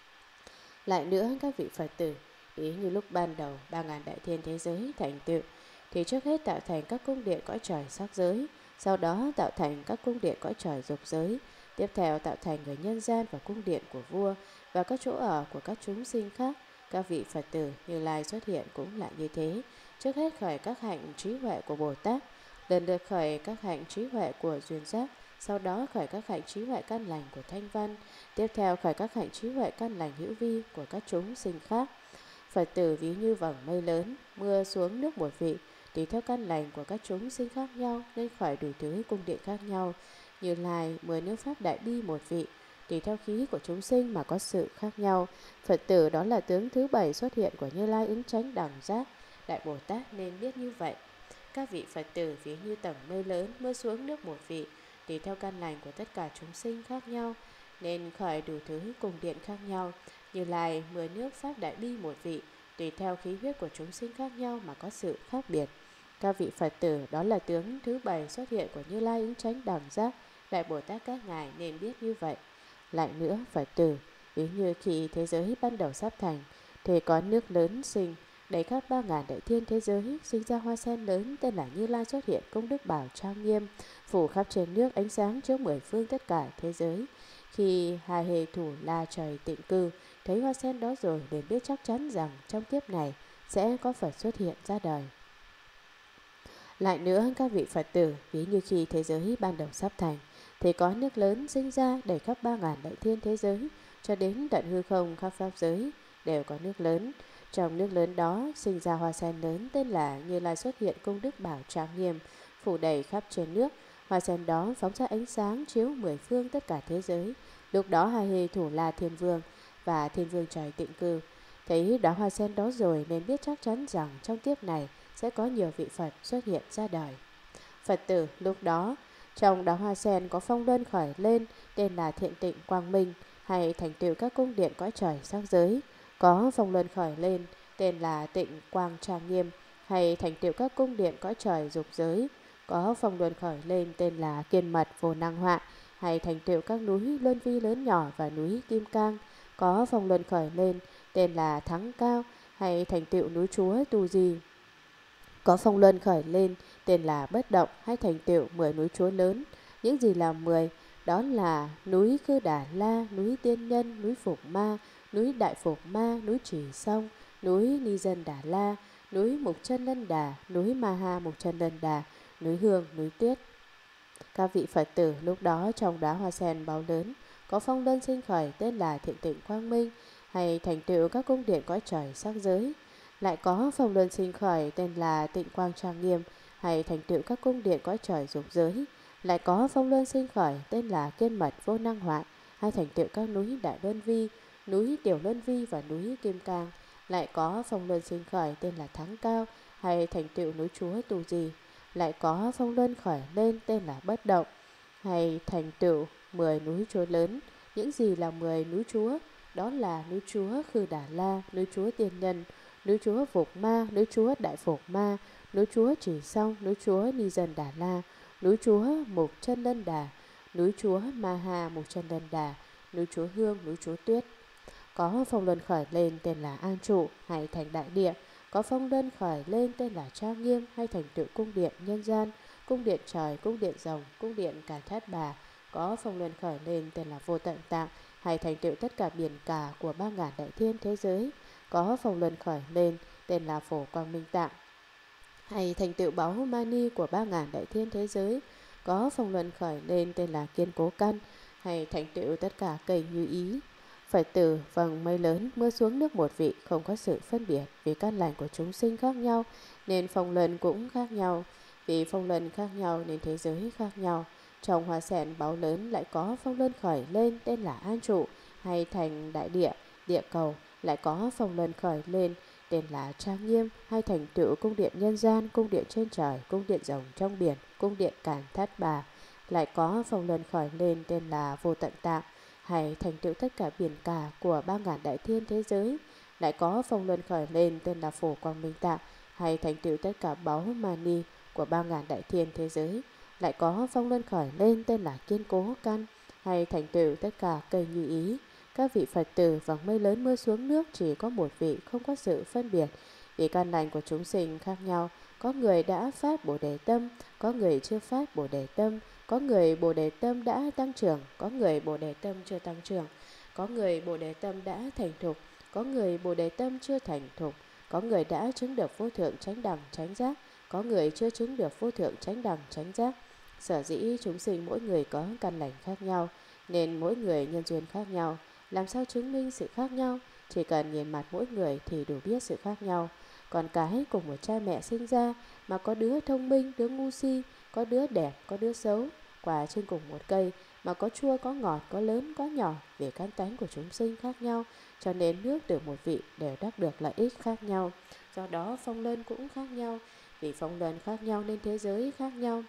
Lại nữa các vị Phật tử, ý như lúc ban đầu ba ngàn đại thiên thế giới thành tựu, thì trước hết tạo thành các cung điện cõi trời sắc giới, sau đó tạo thành các cung điện cõi trời dục giới, tiếp theo tạo thành người nhân gian và cung điện của vua và các chỗ ở của các chúng sinh khác. Các vị Phật tử, Như Lai xuất hiện cũng lại như thế. Trước hết khởi các hạnh trí huệ của Bồ Tát, lần lượt khởi các hạnh trí huệ của duyên giác, sau đó khởi các hạnh trí huệ căn lành của thanh văn, tiếp theo khởi các hạnh trí huệ căn lành hữu vi của các chúng sinh khác. Phật tử, ví như vầng mây lớn mưa xuống nước một vị, tùy theo căn lành của các chúng sinh khác nhau nên khởi đủ thứ cung điện khác nhau. Như Lai mười nước Pháp Đại Bi một vị, tùy theo khí của chúng sinh mà có sự khác nhau. Phật tử, đó là tướng thứ bảy xuất hiện của Như Lai ứng chánh đẳng giác. Đại Bồ Tát nên biết như vậy. Các vị Phật tử, ví như tầng mây lớn mưa xuống nước một vị, tùy theo căn lành của tất cả chúng sinh khác nhau nên khởi đủ thứ cung điện khác nhau. Như Lai mười nước Pháp Đại Bi một vị, tùy theo khí huyết của chúng sinh khác nhau mà có sự khác biệt. Các vị Phật tử, đó là tướng thứ bảy xuất hiện của Như Lai ứng chánh đẳng giác. Đại Bồ Tát các ngài nên biết như vậy. Lại nữa Phật tử, ví như khi thế giới ban đầu sắp thành, thì có nước lớn sinh, đầy khắp ba ngàn đại thiên thế giới, sinh ra hoa sen lớn tên là Như Lai xuất hiện, công đức bảo trang nghiêm, phủ khắp trên nước ánh sáng trước mười phương tất cả thế giới. Khi Hà Hề Thủ La trời tịnh cư thấy hoa sen đó rồi, liền biết chắc chắn rằng trong kiếp này sẽ có Phật xuất hiện ra đời. Lại nữa các vị Phật tử, ví như khi thế giới ban đầu sắp thành, thì có nước lớn sinh ra đầy khắp ba ngàn đại thiên thế giới, cho đến tận hư không khắp pháp giới đều có nước lớn. Trong nước lớn đó sinh ra hoa sen lớn tên là Như Lai xuất hiện, công đức bảo trang nghiêm, phủ đầy khắp trên nước. Hoa sen đó phóng ra ánh sáng chiếu mười phương tất cả thế giới. Lúc đó Hà Hề Thủ La Thiên Vương và Thiên Vương trời tịnh cư thấy đóa hoa sen đó rồi, nên biết chắc chắn rằng trong kiếp này sẽ có nhiều vị Phật xuất hiện ra đời. Phật tử, lúc đó trong đóa hoa sen có phong luân khởi lên tên là Thiện Tịnh Quang Minh, hay thành tựu các cung điện cõi trời sắc giới. Có phong luân khởi lên tên là Tịnh Quang Trang Nghiêm, hay thành tựu các cung điện cõi trời dục giới. Có phong luân khởi lên tên là Kiên Mật Vô Năng Họa, hay thành tựu các núi luân vi lớn nhỏ và núi Kim Cang. Có phong luân khởi lên tên là thắng cao, hay thành tựu núi Chúa Tu Di. Có phong luân khởi lên, tên là bất động, hay thành tựu mười núi Chúa lớn. Những gì là mười? Đó là núi Cư Đà La, núi Tiên Nhân, núi Phục Ma, núi Đại Phục Ma, núi Chỉ Song, núi Ni Dân Đà La, núi Mục Chân Lân Đà, núi Ma Ha Mục Chân Lân Đà, núi Hương, núi Tuyết. Các vị Phật tử lúc đó trong đóa hoa sen báu lớn có phong luân sinh khởi, tên là Thiện Tịnh Quang Minh, hay thành tựu các cung điện cõi trời sắc giới. Lại có phong luân sinh khởi, tên là Tịnh Quang Trang Nghiêm, hay thành tựu các cung điện cõi trời dục giới. Lại có phong luân sinh khởi, tên là Kiên Mật Vô Năng Hoại, hay thành tựu các núi Đại Luân Vi, núi Tiểu Luân Vi và núi Kim Cang. Lại có phong luân sinh khởi, tên là Thắng Cao, hay thành tựu núi Chúa Tu Di. Lại có phong luân khởi lên, tên là Bất Động, hay thành tựu mười núi Chúa lớn. Những gì là mười núi Chúa? Đó là núi Chúa Khư Đà La, núi Chúa Tiên Nhân, núi Chúa Phục Ma, núi Chúa Đại Phục Ma, núi Chúa Chỉ Song, núi Chúa Ni Dân Đà La, núi Chúa Mục Chân Lân Đà, núi Chúa Ma Ha Mục Chân Lân Đà, núi Chúa Hương, núi Chúa Tuyết. Có phong luân khởi lên, tên là An Trụ, hay thành đại địa. Có phong luân khởi lên, tên là Trang Nghiêm, hay thành tựu cung điện nhân gian, cung điện trời, cung điện rồng, cung điện Càn Thát Bà. Có phong luân khởi lên, tên là Vô Tận Tạng, hay thành tựu tất cả biển cả của ba ngàn đại thiên thế giới. Có phong luân khởi lên, tên là Phổ Quang Minh Tạng, hay thành tựu báu mani của ba ngàn đại thiên thế giới. Có phong luân khởi lên, tên là Kiên Cố Căn, hay thành tựu tất cả cây như ý. Phật tử vầng mây lớn mưa xuống nước một vị, không có sự phân biệt. Vì căn lành của chúng sinh khác nhau nên phong luân cũng khác nhau. Vì phong luân khác nhau nên thế giới khác nhau. Trong hoa sen báu lớn lại có phong luân khởi lên, tên là An Trụ, hay thành đại địa, địa cầu. Lại có phong luân khởi lên, tên là Trang Nghiêm, hay thành tựu cung điện nhân gian, cung điện trên trời, cung điện rồng trong biển, cung điện Càn Thát Bà. Lại có phong luân khởi lên, tên là Vô Tận Tạng, hay thành tựu tất cả biển cả của ba ngàn đại thiên thế giới. Lại có phong luân khởi lên, tên là Phổ Quang Minh Tạng, hay thành tựu tất cả báu mani của ba ngàn đại thiên thế giới. Lại có phong luân khởi lên, tên là Kiên Cố Căn, hay thành tựu tất cả cây như ý. Các vị Phật tử vầng mây lớn mưa xuống nước chỉ có một vị, không có sự phân biệt. Vì căn lành của chúng sinh khác nhau, có người đã phát Bồ Đề Tâm, có người chưa phát Bồ Đề Tâm, có người Bồ Đề Tâm đã tăng trưởng, có người Bồ Đề Tâm chưa tăng trưởng, có người Bồ Đề Tâm đã thành thục, có người Bồ Đề Tâm chưa thành thục, có người đã chứng được vô thượng chánh đẳng chánh giác, có người chưa chứng được vô thượng chánh đẳng chánh giác. Sở dĩ chúng sinh mỗi người có căn lành khác nhau, nên mỗi người nhân duyên khác nhau. Làm sao chứng minh sự khác nhau? Chỉ cần nhìn mặt mỗi người thì đủ biết sự khác nhau. Còn cái cùng một cha mẹ sinh ra mà có đứa thông minh, đứa ngu si, có đứa đẹp, có đứa xấu. Quả trên cùng một cây mà có chua, có ngọt, có lớn, có nhỏ. Vì căn tánh của chúng sinh khác nhau, cho nên nước từ một vị đều đắc được lợi ích khác nhau. Do đó phong luân cũng khác nhau. Vì phong luân khác nhau nên thế giới khác nhau.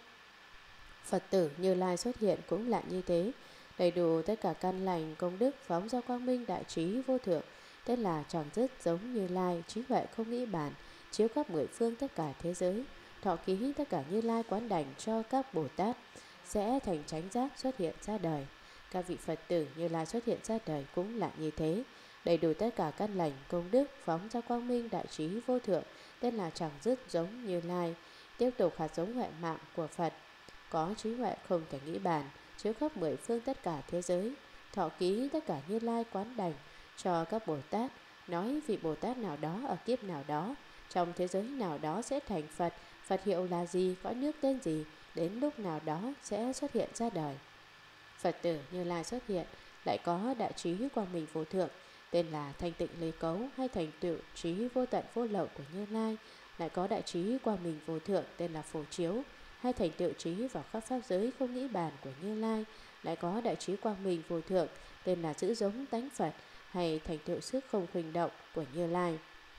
Phật tử Như Lai xuất hiện cũng là như thế. Đầy đủ tất cả căn lành, công đức, phóng ra quang minh đại trí vô thượng, tên là tròn dứt giống Như Lai, trí huệ không nghĩ bàn, chiếu khắp mười phương tất cả thế giới. Thọ ký tất cả Như Lai quán đảnh cho các Bồ Tát, sẽ thành chánh giác xuất hiện ra đời. Các vị Phật tử Như Lai xuất hiện ra đời cũng là như thế. Đầy đủ tất cả căn lành, công đức, phóng ra quang minh đại trí vô thượng, tên là chẳng dứt giống Như Lai. Tiếp tục hạt giống huệ mạng của Phật, có trí huệ không thể nghĩ bàn, chiếu khắp mười phương tất cả thế giới. Thọ ký tất cả Như Lai quán đảnh cho các Bồ Tát, nói vị Bồ Tát nào đó ở kiếp nào đó, trong thế giới nào đó sẽ thành Phật. Phật hiệu là gì, cõi nước tên gì, đến lúc nào đó sẽ xuất hiện ra đời. Phật tử Như Lai xuất hiện, lại có đại trí quang minh vô thượng, tên là thanh tịnh ly cấu, hay thành tựu trí vô tận vô lậu của Như Lai. Lại có đại trí quang minh vô thượng, tên là phổ chiếu, hay thành tựu trí vào khắp pháp giới không nghĩ bàn của Như Lai. Lại có đại trí quang minh vô thượng, tên là giữ giống tánh Phật, hay thành tựu sức không khuynh động của Như Lai.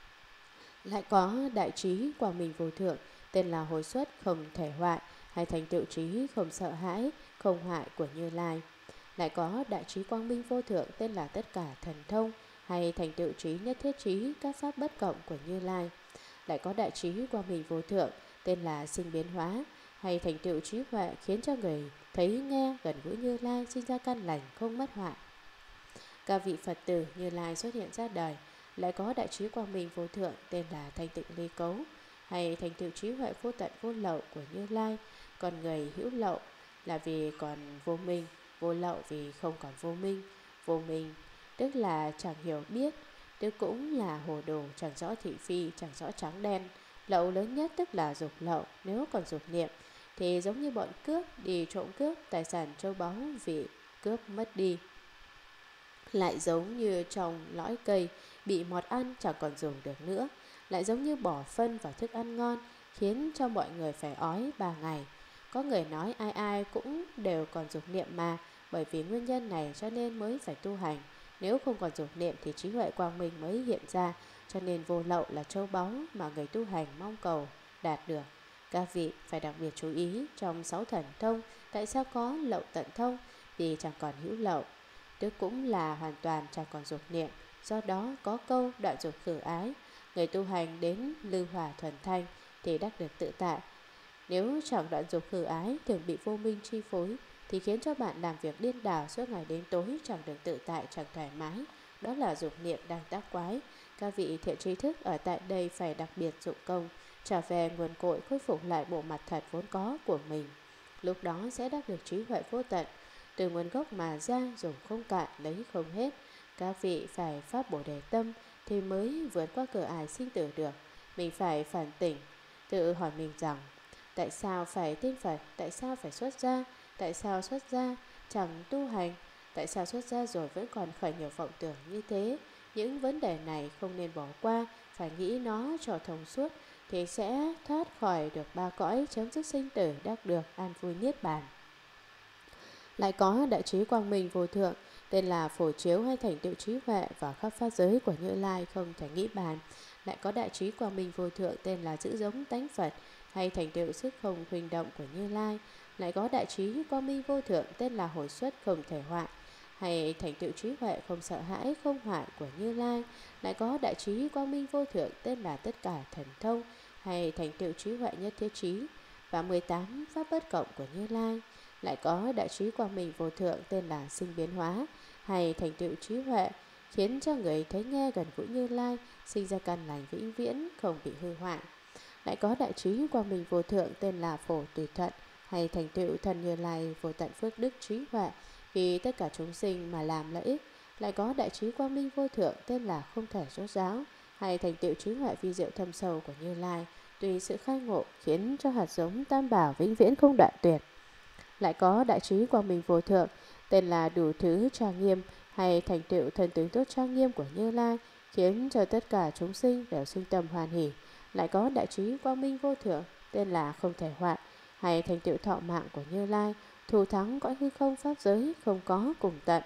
Lại có đại trí quang minh vô thượng, tên là hồi xuất không thể hoại, hay thành tựu trí không sợ hãi, không hoại của Như Lai. Lại có đại trí quang minh vô thượng, tên là tất cả thần thông, hay thành tựu trí nhất thiết trí các pháp bất cộng của Như Lai. Lại có đại trí quang minh vô thượng, tên là sinh biến hóa, hay thành tựu trí huệ khiến cho người thấy nghe gần gũi Như Lai sinh ra căn lành không mất hoại. Các vị Phật tử Như Lai xuất hiện ra đời, lại có đại trí quang minh vô thượng tên là thanh tịnh ly cấu, hay thành tựu trí huệ vô tận vô lậu của Như Lai. Còn người hữu lậu là vì còn vô minh, vô lậu vì không còn vô minh. Vô minh tức là chẳng hiểu biết, tức cũng là hồ đồ, chẳng rõ thị phi, chẳng rõ trắng đen. Lậu lớn nhất tức là dục lậu, nếu còn dục niệm thì giống như bọn cướp đi trộm cướp tài sản châu báu vì cướp mất đi. Lại giống như trồng lõi cây bị mọt ăn chẳng còn dùng được nữa. Lại giống như bỏ phân vào thức ăn ngon khiến cho mọi người phải ói ba ngày. Có người nói ai ai cũng đều còn dục niệm mà, bởi vì nguyên nhân này cho nên mới phải tu hành. Nếu không còn dục niệm thì trí huệ quang minh mới hiện ra, cho nên vô lậu là châu báu mà người tu hành mong cầu đạt được. Các vị phải đặc biệt chú ý, trong sáu thần thông tại sao có lậu tận thông? Vì chẳng còn hữu lậu, tức cũng là hoàn toàn chẳng còn dục niệm. Do đó có câu đoạn dục khử ái, người tu hành đến lưu hỏa thuần thanh thì đắc được tự tại. Nếu chẳng đoạn dục khử ái, thường bị vô minh chi phối, thì khiến cho bạn làm việc điên đảo suốt ngày đến tối, chẳng được tự tại, chẳng thoải mái. Đó là dục niệm đang tác quái. Các vị thiện tri thức ở tại đây phải đặc biệt dụng công, trở về nguồn cội, khôi phục lại bộ mặt thật vốn có của mình. Lúc đó sẽ đắc được trí huệ vô tận, từ nguồn gốc mà ra, dùng không cạn, lấy không hết. Các vị phải phát bồ đề tâm thì mới vượt qua cửa ải sinh tử được. Mình phải phản tỉnh, tự hỏi mình rằng tại sao phải tin Phật, tại sao phải xuất gia, tại sao xuất gia chẳng tu hành, tại sao xuất gia rồi vẫn còn khởi nhiều vọng tưởng như thế. Những vấn đề này không nên bỏ qua, phải nghĩ nó cho thông suốt thì sẽ thoát khỏi được ba cõi, chấm dứt sinh tử, đắc được an vui niết bàn. Lại có đại trí quang minh vô thượng tên là phổ chiếu hay thành tựu trí huệ và khắp pháp giới của Như Lai không thể nghĩ bàn. Lại có đại trí quang minh vô thượng tên là giữ giống tánh Phật hay thành tựu sức không huỳnh động của Như Lai. Lại có đại trí quang minh vô thượng tên là hồi xuất không thể hoại hay thành tựu trí huệ không sợ hãi không hoại của Như Lai. Lại có đại trí quang minh vô thượng tên là tất cả thần thông hay thành tựu trí huệ nhất thiết trí và mười tám pháp bất cộng của Như Lai. Lại có đại trí quang minh vô thượng tên là sinh biến hóa hay thành tựu trí huệ khiến cho người thấy nghe gần gũi Như Lai, sinh ra căn lành vĩnh viễn không bị hư hoại. Lại có đại trí quang minh vô thượng tên là phổ tùy thuận hay thành tựu thần Như Lai vô tận phước đức trí huệ vì tất cả chúng sinh mà làm lợi ích. Lại có đại trí quang minh vô thượng tên là không thể rốt ráo hay thành tựu trí huệ vi diệu thâm sâu của Như Lai, tùy sự khai ngộ khiến cho hạt giống tam bảo vĩnh viễn không đoạn tuyệt. Lại có đại trí quang minh vô thượng tên là đủ thứ trang nghiêm hay thành tựu thần tướng tốt trang nghiêm của Như Lai, khiến cho tất cả chúng sinh đều sinh tâm hoan hỷ. Lại có đại trí quang minh vô thượng tên là không thể hoại hay thành tựu thọ mạng của Như Lai, thù thắng cõi hư không pháp giới không có cùng tận.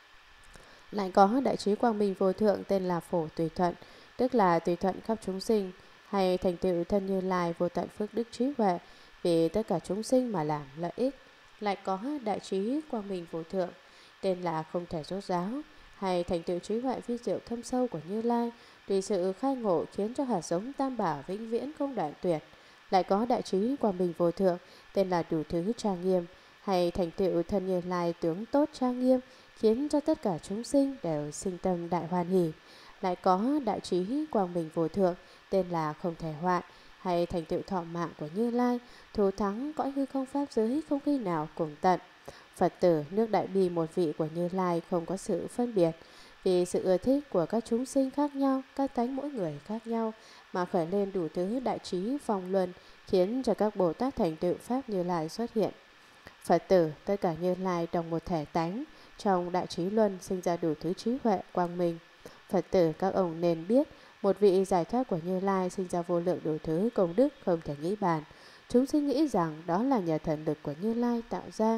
Lại có đại trí quang minh vô thượng tên là phổ tùy thuận, tức là tùy thuận khắp chúng sinh hay thành tựu thân Như Lai vô tận phước đức trí huệ vì tất cả chúng sinh mà làm lợi ích. Lại có đại trí quang minh vô thượng tên là không thể rốt ráo hay thành tựu trí huệ vi diệu thâm sâu của Như Lai, tùy sự khai ngộ khiến cho hạt giống tam bảo vĩnh viễn không đoạn tuyệt. Lại có đại trí quang minh vô thượng tên là đủ thứ trang nghiêm hay thành tựu thân Như Lai tướng tốt trang nghiêm, khiến cho tất cả chúng sinh đều sinh tâm đại hoan hỷ. Lại có đại trí quang minh vô thượng tên là không thể hoại hay thành tựu thọ mạng của Như Lai, thù thắng cõi hư không pháp giới không khi nào cùng tận. Phật tử nước Đại Bi một vị của Như Lai không có sự phân biệt, vì sự ưa thích của các chúng sinh khác nhau, các tánh mỗi người khác nhau mà khởi lên đủ thứ đại trí phong luân, khiến cho các Bồ Tát thành tựu pháp Như Lai xuất hiện. Phật tử tất cả Như Lai đồng một thể tánh, trong đại trí luân sinh ra đủ thứ trí huệ quang minh. Phật tử các ông nên biết, một vị giải thoát của Như Lai sinh ra vô lượng đủ thứ công đức không thể nghĩ bàn. Chúng sinh nghĩ rằng đó là nhờ thần lực của Như Lai tạo ra.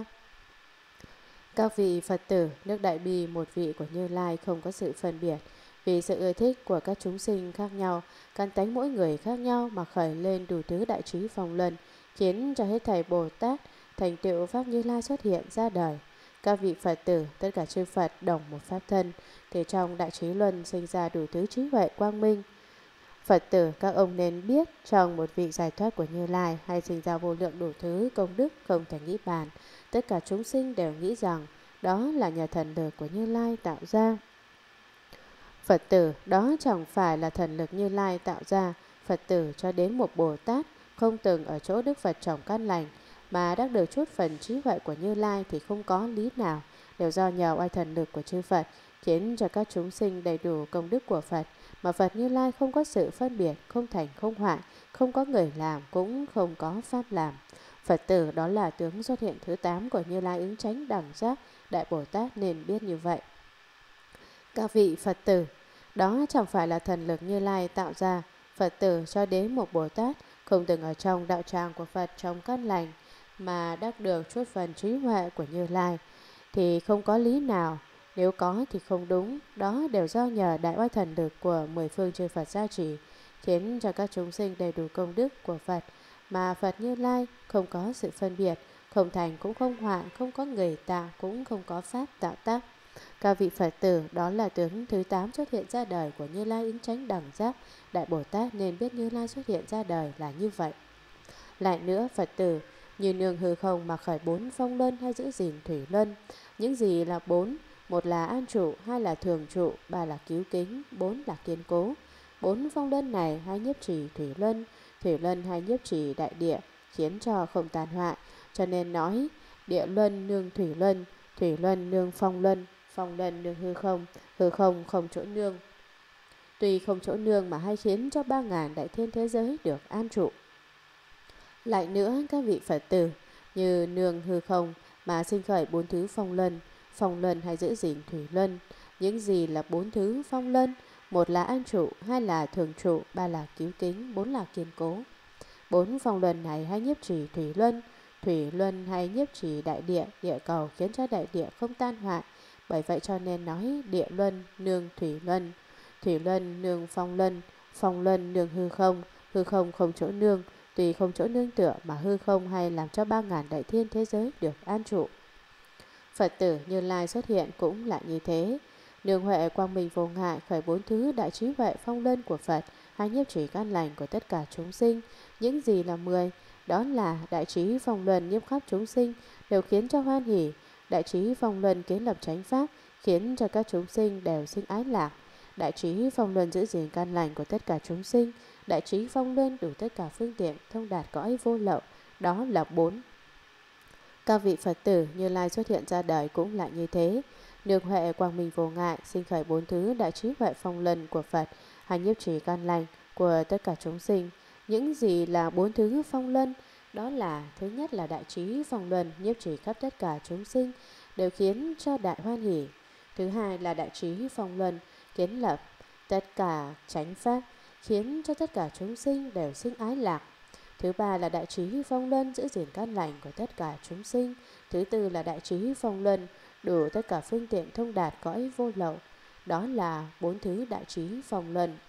Các vị Phật tử nước Đại Bi một vị của Như Lai không có sự phân biệt, vì sự ưa thích của các chúng sinh khác nhau, căn tánh mỗi người khác nhau mà khởi lên đủ thứ đại trí phong luân, khiến cho hết thảy Bồ Tát thành tựu pháp Như Lai xuất hiện ra đời. Các vị Phật tử tất cả chư Phật đồng một pháp thân, thì trong đại trí luân sinh ra đủ thứ trí huệ quang minh. Phật tử các ông nên biết, trong một vị giải thoát của Như Lai hay sinh ra vô lượng đủ thứ công đức không thể nghĩ bàn, tất cả chúng sinh đều nghĩ rằng đó là nhờ thần lực của Như Lai tạo ra. Phật tử đó chẳng phải là thần lực Như Lai tạo ra. Phật tử cho đến một Bồ Tát không từng ở chỗ Đức Phật trồng căn lành mà đắc được chút phần trí huệ của Như Lai thì không có lý nào, đều do nhờ oai thần lực của chư Phật khiến cho các chúng sinh đầy đủ công đức của Phật, mà Phật Như Lai không có sự phân biệt, không thành không hoại, không có người làm cũng không có pháp làm. Phật tử đó là tướng xuất hiện thứ tám của Như Lai ứng chánh đẳng giác Đại Bồ Tát nên biết như vậy. Các vị Phật tử, đó chẳng phải là thần lực Như Lai tạo ra. Phật tử cho đến một Bồ Tát không từng ở trong đạo tràng của Phật trong căn lành mà đắc được chút phần trí huệ của Như Lai thì không có lý nào, nếu có thì không đúng. Đó đều do nhờ đại oai thần lực của mười phương chư Phật gia trì khiến cho các chúng sinh đầy đủ công đức của Phật, mà Phật Như Lai không có sự phân biệt, không thành cũng không hoại, không có người tạo cũng không có pháp tạo tác. Các vị Phật tử, đó là tướng thứ tám xuất hiện ra đời của Như Lai ứng chánh đẳng giác Đại Bồ Tát nên biết Như Lai xuất hiện ra đời là như vậy. Lại nữa, Phật tử như nương hư không mà khởi bốn phong luân hay giữ gìn thủy luân. Những gì là bốn? Một là an trụ, hai là thường trụ, ba là cứu kính, bốn là kiên cố. Bốn phong luân này hay nhiếp trì thủy luân, thủy luân hay nhiếp trì đại địa, khiến cho không tàn hoại. Cho nên nói địa luân nương thủy luân, thủy luân nương phong luân, phong luân nương hư không, hư không không chỗ nương. Tuy không chỗ nương mà hay khiến cho ba ngàn đại thiên thế giới được an trụ. Lại nữa, các vị Phật tử như nương hư không mà sinh khởi bốn thứ phong luân, phong luân hay giữ gìn thủy luân. Những gì là bốn thứ phong luân? Một là an trụ, hai là thường trụ, ba là cứu kính, bốn là kiên cố. Bốn phong luân này hay nhiếp trì thủy luân, thủy luân hay nhiếp trì đại địa, địa cầu khiến cho đại địa không tan hoại. Bởi vậy cho nên nói địa luân nương thủy luân, thủy luân nương phong luân, phong luân nương hư không, hư không không chỗ nương. Tuy không chỗ nương tựa mà hư không hay làm cho ba ngàn đại thiên thế giới được an trụ. Phật tử Như Lai xuất hiện cũng lại như thế. Nương huệ quang minh vô ngại khởi bốn thứ đại trí huệ phong luân của Phật, hay nhiếp trì căn lành của tất cả chúng sinh. Những gì là mười? Đó là đại trí phong luân nhiếp khắp chúng sinh đều khiến cho hoan hỷ. Đại trí phong luân kiến lập chánh pháp khiến cho các chúng sinh đều sinh ái lạc. Đại trí phong luân giữ gìn căn lành của tất cả chúng sinh. Đại trí phong luân đủ tất cả phương tiện thông đạt cõi vô lậu. Đó là bốn. Các vị Phật tử Như Lai xuất hiện ra đời cũng lại như thế. Nương huệ quang minh vô ngại sinh khởi bốn thứ đại trí huệ phong luân của Phật, hay nhiếp trì căn lành của tất cả chúng sinh. Những gì là bốn thứ phong luân? Đó là thứ nhất là đại trí phong luân nhiếp trì khắp tất cả chúng sinh đều khiến cho đại hoan hỷ. Thứ hai là đại trí phong luân kiến lập tất cả chánh pháp khiến cho tất cả chúng sinh đều sinh ái lạc. Thứ ba là đại trí phong luân giữ gìn căn lành của tất cả chúng sinh. Thứ tư là đại trí phong luân đủ tất cả phương tiện thông đạt cõi vô lậu. Đó là bốn thứ đại trí phong luân.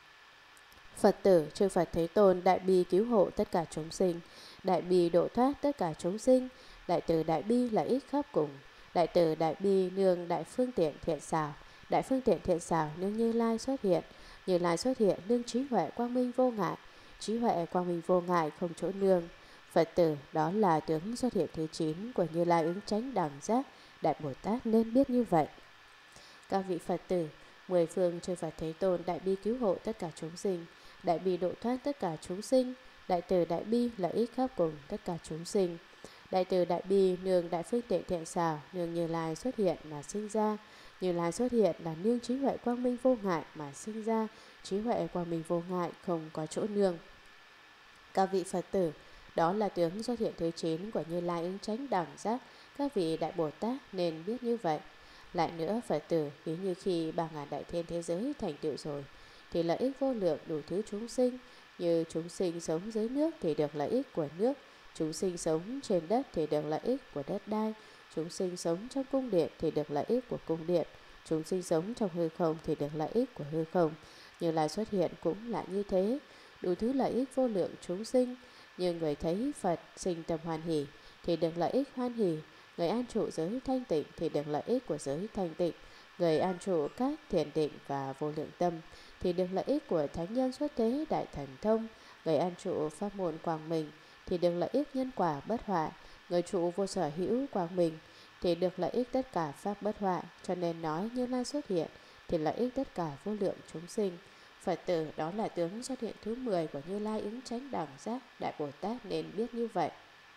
Phật tử chư Phật Thế Tôn đại bi cứu hộ tất cả chúng sinh, đại bi độ thoát tất cả chúng sinh. Đại từ đại bi là ích khắp cùng. Đại từ đại bi nương đại phương tiện thiện xảo, đại phương tiện thiện xảo nương Như Lai xuất hiện. Như Lai xuất hiện nương trí huệ quang minh vô ngại, trí huệ quang minh vô ngại không chỗ nương. Phật tử đó là tướng xuất hiện thứ chín của Như Lai ứng chánh đẳng giác Đại Bồ Tát nên biết như vậy. Các vị Phật tử mười phương chư Phật Thế Tôn đại bi cứu hộ tất cả chúng sinh, đại bi độ thoát tất cả chúng sinh. Đại từ đại bi là ích khắp cùng tất cả chúng sinh. Đại từ đại bi nương đại phương tiện thiện xảo nương Như Lai xuất hiện mà sinh ra. Như Lai xuất hiện là nương trí huệ quang minh vô ngại mà sinh ra. Trí huệ quang minh vô ngại không có chỗ nương. Các vị Phật tử đó là tướng xuất hiện thứ chín của Như Lai ứng chánh đẳng giác các vị Đại Bồ Tát nên biết như vậy. Lại nữa Phật tử, ví như khi ba ngàn đại thiên thế giới thành tựu rồi thì lợi ích vô lượng đủ thứ chúng sinh. Như chúng sinh sống dưới nước thì được lợi ích của nước, chúng sinh sống trên đất thì được lợi ích của đất đai, chúng sinh sống trong cung điện thì được lợi ích của cung điện, chúng sinh sống trong hư không thì được lợi ích của hư không. Như Lai xuất hiện cũng là như thế, đủ thứ lợi ích vô lượng chúng sinh. Nhưng người thấy Phật sinh tâm hoan hỷ thì được lợi ích hoan hỷ, người an trụ giới thanh tịnh thì được lợi ích của giới thanh tịnh, người an trụ các thiền định và vô lượng tâm thì được lợi ích của thánh nhân xuất thế đại thần thông, người an trụ pháp môn quang minh thì được lợi ích nhân quả bất hoại, người trụ vô sở hữu quang minh thì được lợi ích tất cả pháp bất hoại. Cho nên nói Như Lai xuất hiện thì lợi ích tất cả vô lượng chúng sinh. Phật tử, đó là tướng xuất hiện thứ mười của Như Lai ứng chánh đẳng giác Đại Bồ Tát nên biết như vậy.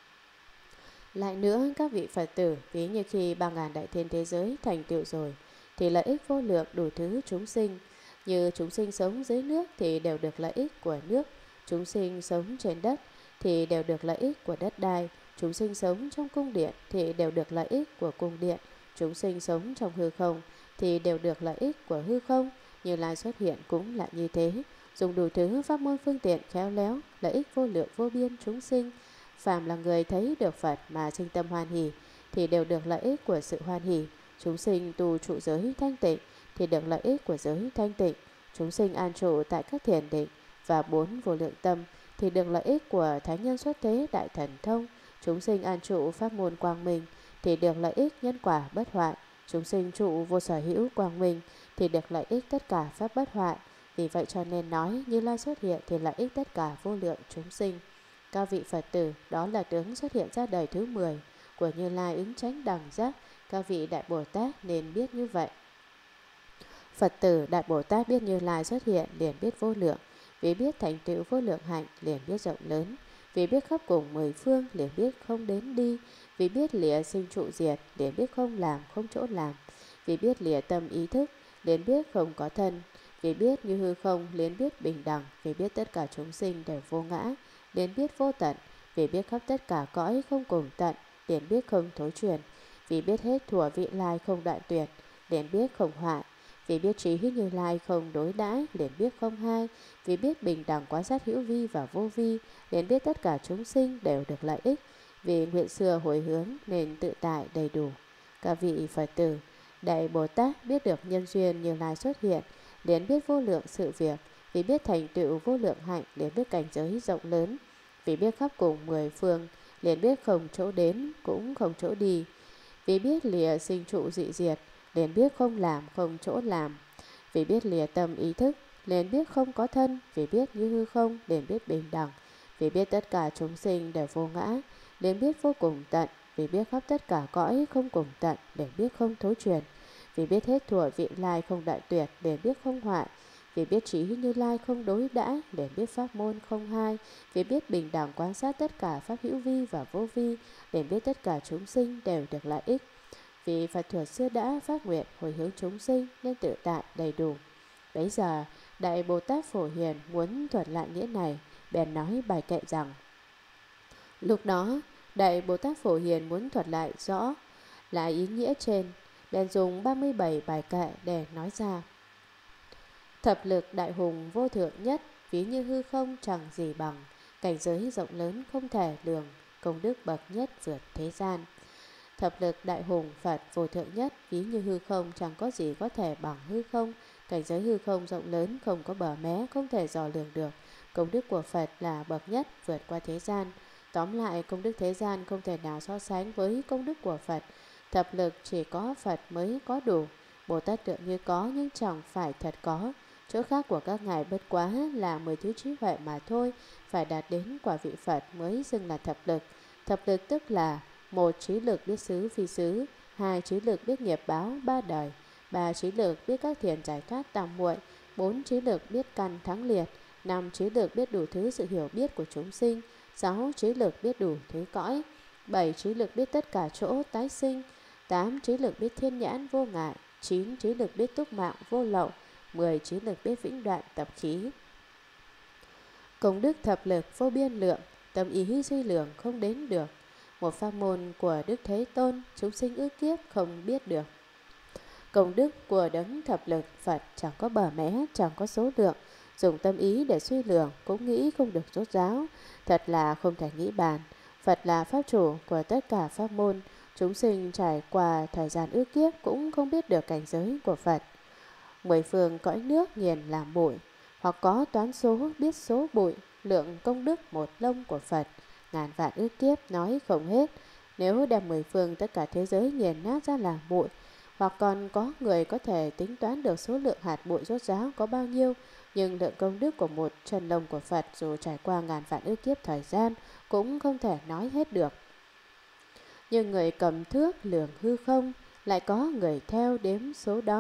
Lại nữa, các vị Phật tử, ví như khi ba ngàn đại thiên thế giới thành tựu rồi, thì lợi ích vô lượng đủ thứ chúng sinh. Như chúng sinh sống dưới nước thì đều được lợi ích của nước, chúng sinh sống trên đất thì đều được lợi ích của đất đai, chúng sinh sống trong cung điện thì đều được lợi ích của cung điện, chúng sinh sống trong hư không thì đều được lợi ích của hư không. Như Lai xuất hiện cũng là như thế, dùng đủ thứ pháp môn phương tiện khéo léo, lợi ích vô lượng vô biên chúng sinh. Phàm là người thấy được Phật mà sinh tâm hoan hỷ thì đều được lợi ích của sự hoan hỷ. Chúng sinh tu trụ giới thanh tịnh thì được lợi ích của giới thanh tịnh. Chúng sinh an trụ tại các thiền định và bốn vô lượng tâm thì được lợi ích của thánh nhân xuất thế đại thần thông. Chúng sinh an trụ pháp môn quang minh thì được lợi ích nhân quả bất hoại. Chúng sinh trụ vô sở hữu quang minh thì được lợi ích tất cả pháp bất hoại. Vì vậy cho nên nói Như Lai xuất hiện thì lợi ích tất cả vô lượng chúng sinh. Các vị Phật tử, đó là tướng xuất hiện ra đời thứ mười của Như Lai ứng chánh đẳng giác. Các vị Đại Bồ Tát nên biết như vậy. Phật tử, Đại Bồ Tát biết Như Lai xuất hiện liền biết vô lượng, vì biết thành tựu vô lượng hạnh liền biết rộng lớn, vì biết khắp cùng mười phương liền biết không đến đi, vì biết lìa sinh trụ diệt liền biết không làm không chỗ làm, vì biết lìa tâm ý thức liền biết không có thân, vì biết như hư không liền biết bình đẳng, vì biết tất cả chúng sinh đều vô ngã liền biết vô tận, vì biết khắp tất cả cõi không cùng tận liền biết không thối chuyển, vì biết hết thuở vị lai không đoạn tuyệt liền biết không hoại, vì biết trí Như Lai không đối đãi liền biết không hai, vì biết bình đẳng quan sát hữu vi và vô vi liền biết tất cả chúng sinh đều được lợi ích, vì nguyện xưa hồi hướng nên tự tại đầy đủ. Các vị Phật tử, Đại Bồ Tát biết được nhân duyên Như Lai xuất hiện liền biết vô lượng sự việc, vì biết thành tựu vô lượng hạnh liền biết cảnh giới rộng lớn, vì biết khắp cùng mười phương liền biết không chỗ đến cũng không chỗ đi, vì biết lìa sinh trụ dị diệt liền biết không làm không chỗ làm, vì biết lìa tâm ý thức liền biết không có thân, vì biết như hư không liền biết bình đẳng, vì biết tất cả chúng sinh đều vô ngã liền biết vô cùng tận, vì biết khắp tất cả cõi không cùng tận liền biết không thối chuyển, vì biết hết thuở vị lai không đại tuyệt liền biết không hoại, vì biết trí Như Lai không đối đãi liền biết pháp môn không hai, vì biết bình đẳng quan sát tất cả pháp hữu vi và vô vi liền biết tất cả chúng sinh đều được lợi ích. Vì Phật thuở xưa đã phát nguyện hồi hướng chúng sinh nên tự tại đầy đủ. Bấy giờ Đại Bồ Tát Phổ Hiền muốn thuật lại nghĩa này, bèn nói bài kệ rằng: lúc đó Đại Bồ Tát Phổ Hiền muốn thuật lại rõ là ý nghĩa trên, bèn dùng ba mươi bảy bài kệ để nói ra. Thập lực đại hùng vô thượng nhất, ví như hư không chẳng gì bằng, cảnh giới rộng lớn không thể lường, công đức bậc nhất vượt thế gian. Thập lực đại hùng Phật vô thượng nhất, ví như hư không chẳng có gì có thể bằng hư không, cảnh giới hư không rộng lớn không có bờ mé, không thể dò lường được. Công đức của Phật là bậc nhất vượt qua thế gian. Tóm lại, công đức thế gian không thể nào so sánh với công đức của Phật. Thập lực chỉ có Phật mới có đủ. Bồ Tát tượng như có nhưng chẳng phải thật có. Chỗ khác của các ngài bất quá là mười thứ trí huệ mà thôi. Phải đạt đến quả vị Phật mới xưng là thập lực. Thập lực tức là: một, trí lực biết xứ phi xứ; hai, trí lực biết nghiệp báo ba đời; ba, trí lực biết các thiền giải thoát tam muội; bốn, trí lực biết căn thắng liệt; năm, trí lực biết đủ thứ sự hiểu biết của chúng sinh; sáu, trí lực biết đủ thứ cõi; bảy, trí lực biết tất cả chỗ tái sinh; tám, trí lực biết thiên nhãn vô ngại; chín, trí lực biết túc mạng vô lậu; mười, trí lực biết vĩnh đoạn tập khí. Công đức thập lực vô biên lượng, tâm ý suy lượng không đến được. Một pháp môn của Đức Thế Tôn, chúng sinh ước kiếp không biết được. Công đức của đấng thập lực Phật chẳng có bờ mé, chẳng có số lượng. Dùng tâm ý để suy lượng cũng nghĩ không được rốt ráo, thật là không thể nghĩ bàn. Phật là pháp chủ của tất cả pháp môn, chúng sinh trải qua thời gian ước kiếp cũng không biết được cảnh giới của Phật. Mười phương cõi nước nghiền làm bụi, hoặc có toán số biết số bụi, lượng công đức một lông của Phật ngàn vạn ước kiếp nói không hết. Nếu đem mười phương tất cả thế giới nghiền nát ra làm bụi, hoặc còn có người có thể tính toán được số lượng hạt bụi rốt ráo có bao nhiêu, nhưng lượng công đức của một chân lông của Phật dù trải qua ngàn vạn ước kiếp thời gian cũng không thể nói hết được. Nhưng người cầm thước lường hư không, lại có người theo đếm số đó.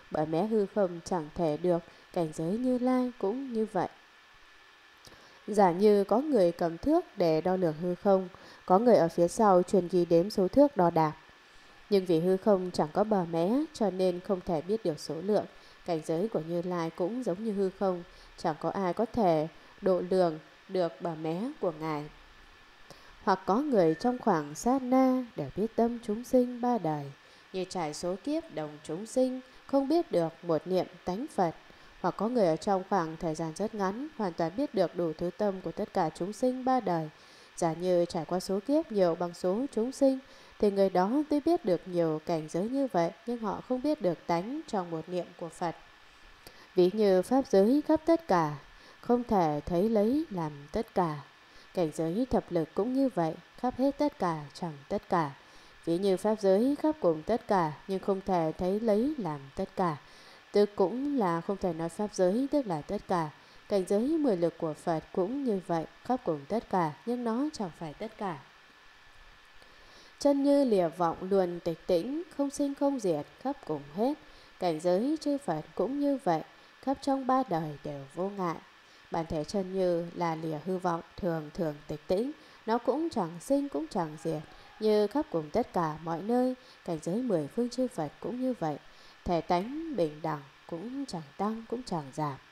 Bởi mé hư không chẳng thể được, cảnh giới Như Lai cũng như vậy. Giả như có người cầm thước để đo lường hư không, có người ở phía sau truyền ghi đếm số thước đo đạc. Nhưng vì hư không chẳng có bờ mé cho nên không thể biết được số lượng. Cảnh giới của Như Lai cũng giống như hư không, chẳng có ai có thể độ lường được bờ mé của Ngài. Hoặc có người trong khoảng sát na để biết tâm chúng sinh ba đời, như trải số kiếp đồng chúng sinh, không biết được một niệm tánh Phật. Hoặc có người ở trong khoảng thời gian rất ngắn hoàn toàn biết được đủ thứ tâm của tất cả chúng sinh ba đời. Giả như trải qua số kiếp nhiều bằng số chúng sinh, thì người đó tuy biết được nhiều cảnh giới như vậy, nhưng họ không biết được tánh trong một niệm của Phật. Ví như pháp giới khắp tất cả, không thể thấy lấy làm tất cả. Cảnh giới thập lực cũng như vậy, khắp hết tất cả chẳng tất cả. Ví như pháp giới khắp cùng tất cả, nhưng không thể thấy lấy làm tất cả. Tức cũng là không thể nói pháp giới tức là tất cả. Cảnh giới mười lực của Phật cũng như vậy, khắp cùng tất cả, nhưng nó chẳng phải tất cả. Chân như lìa vọng luồn tịch tĩnh, không sinh không diệt, khắp cùng hết. Cảnh giới chư Phật cũng như vậy, khắp trong ba đời đều vô ngại. Bản thể chân như là lìa hư vọng, thường thường tịch tĩnh, nó cũng chẳng sinh cũng chẳng diệt, như khắp cùng tất cả mọi nơi. Cảnh giới mười phương chư Phật cũng như vậy, thể tánh bình đẳng, cũng chẳng tăng cũng chẳng giảm.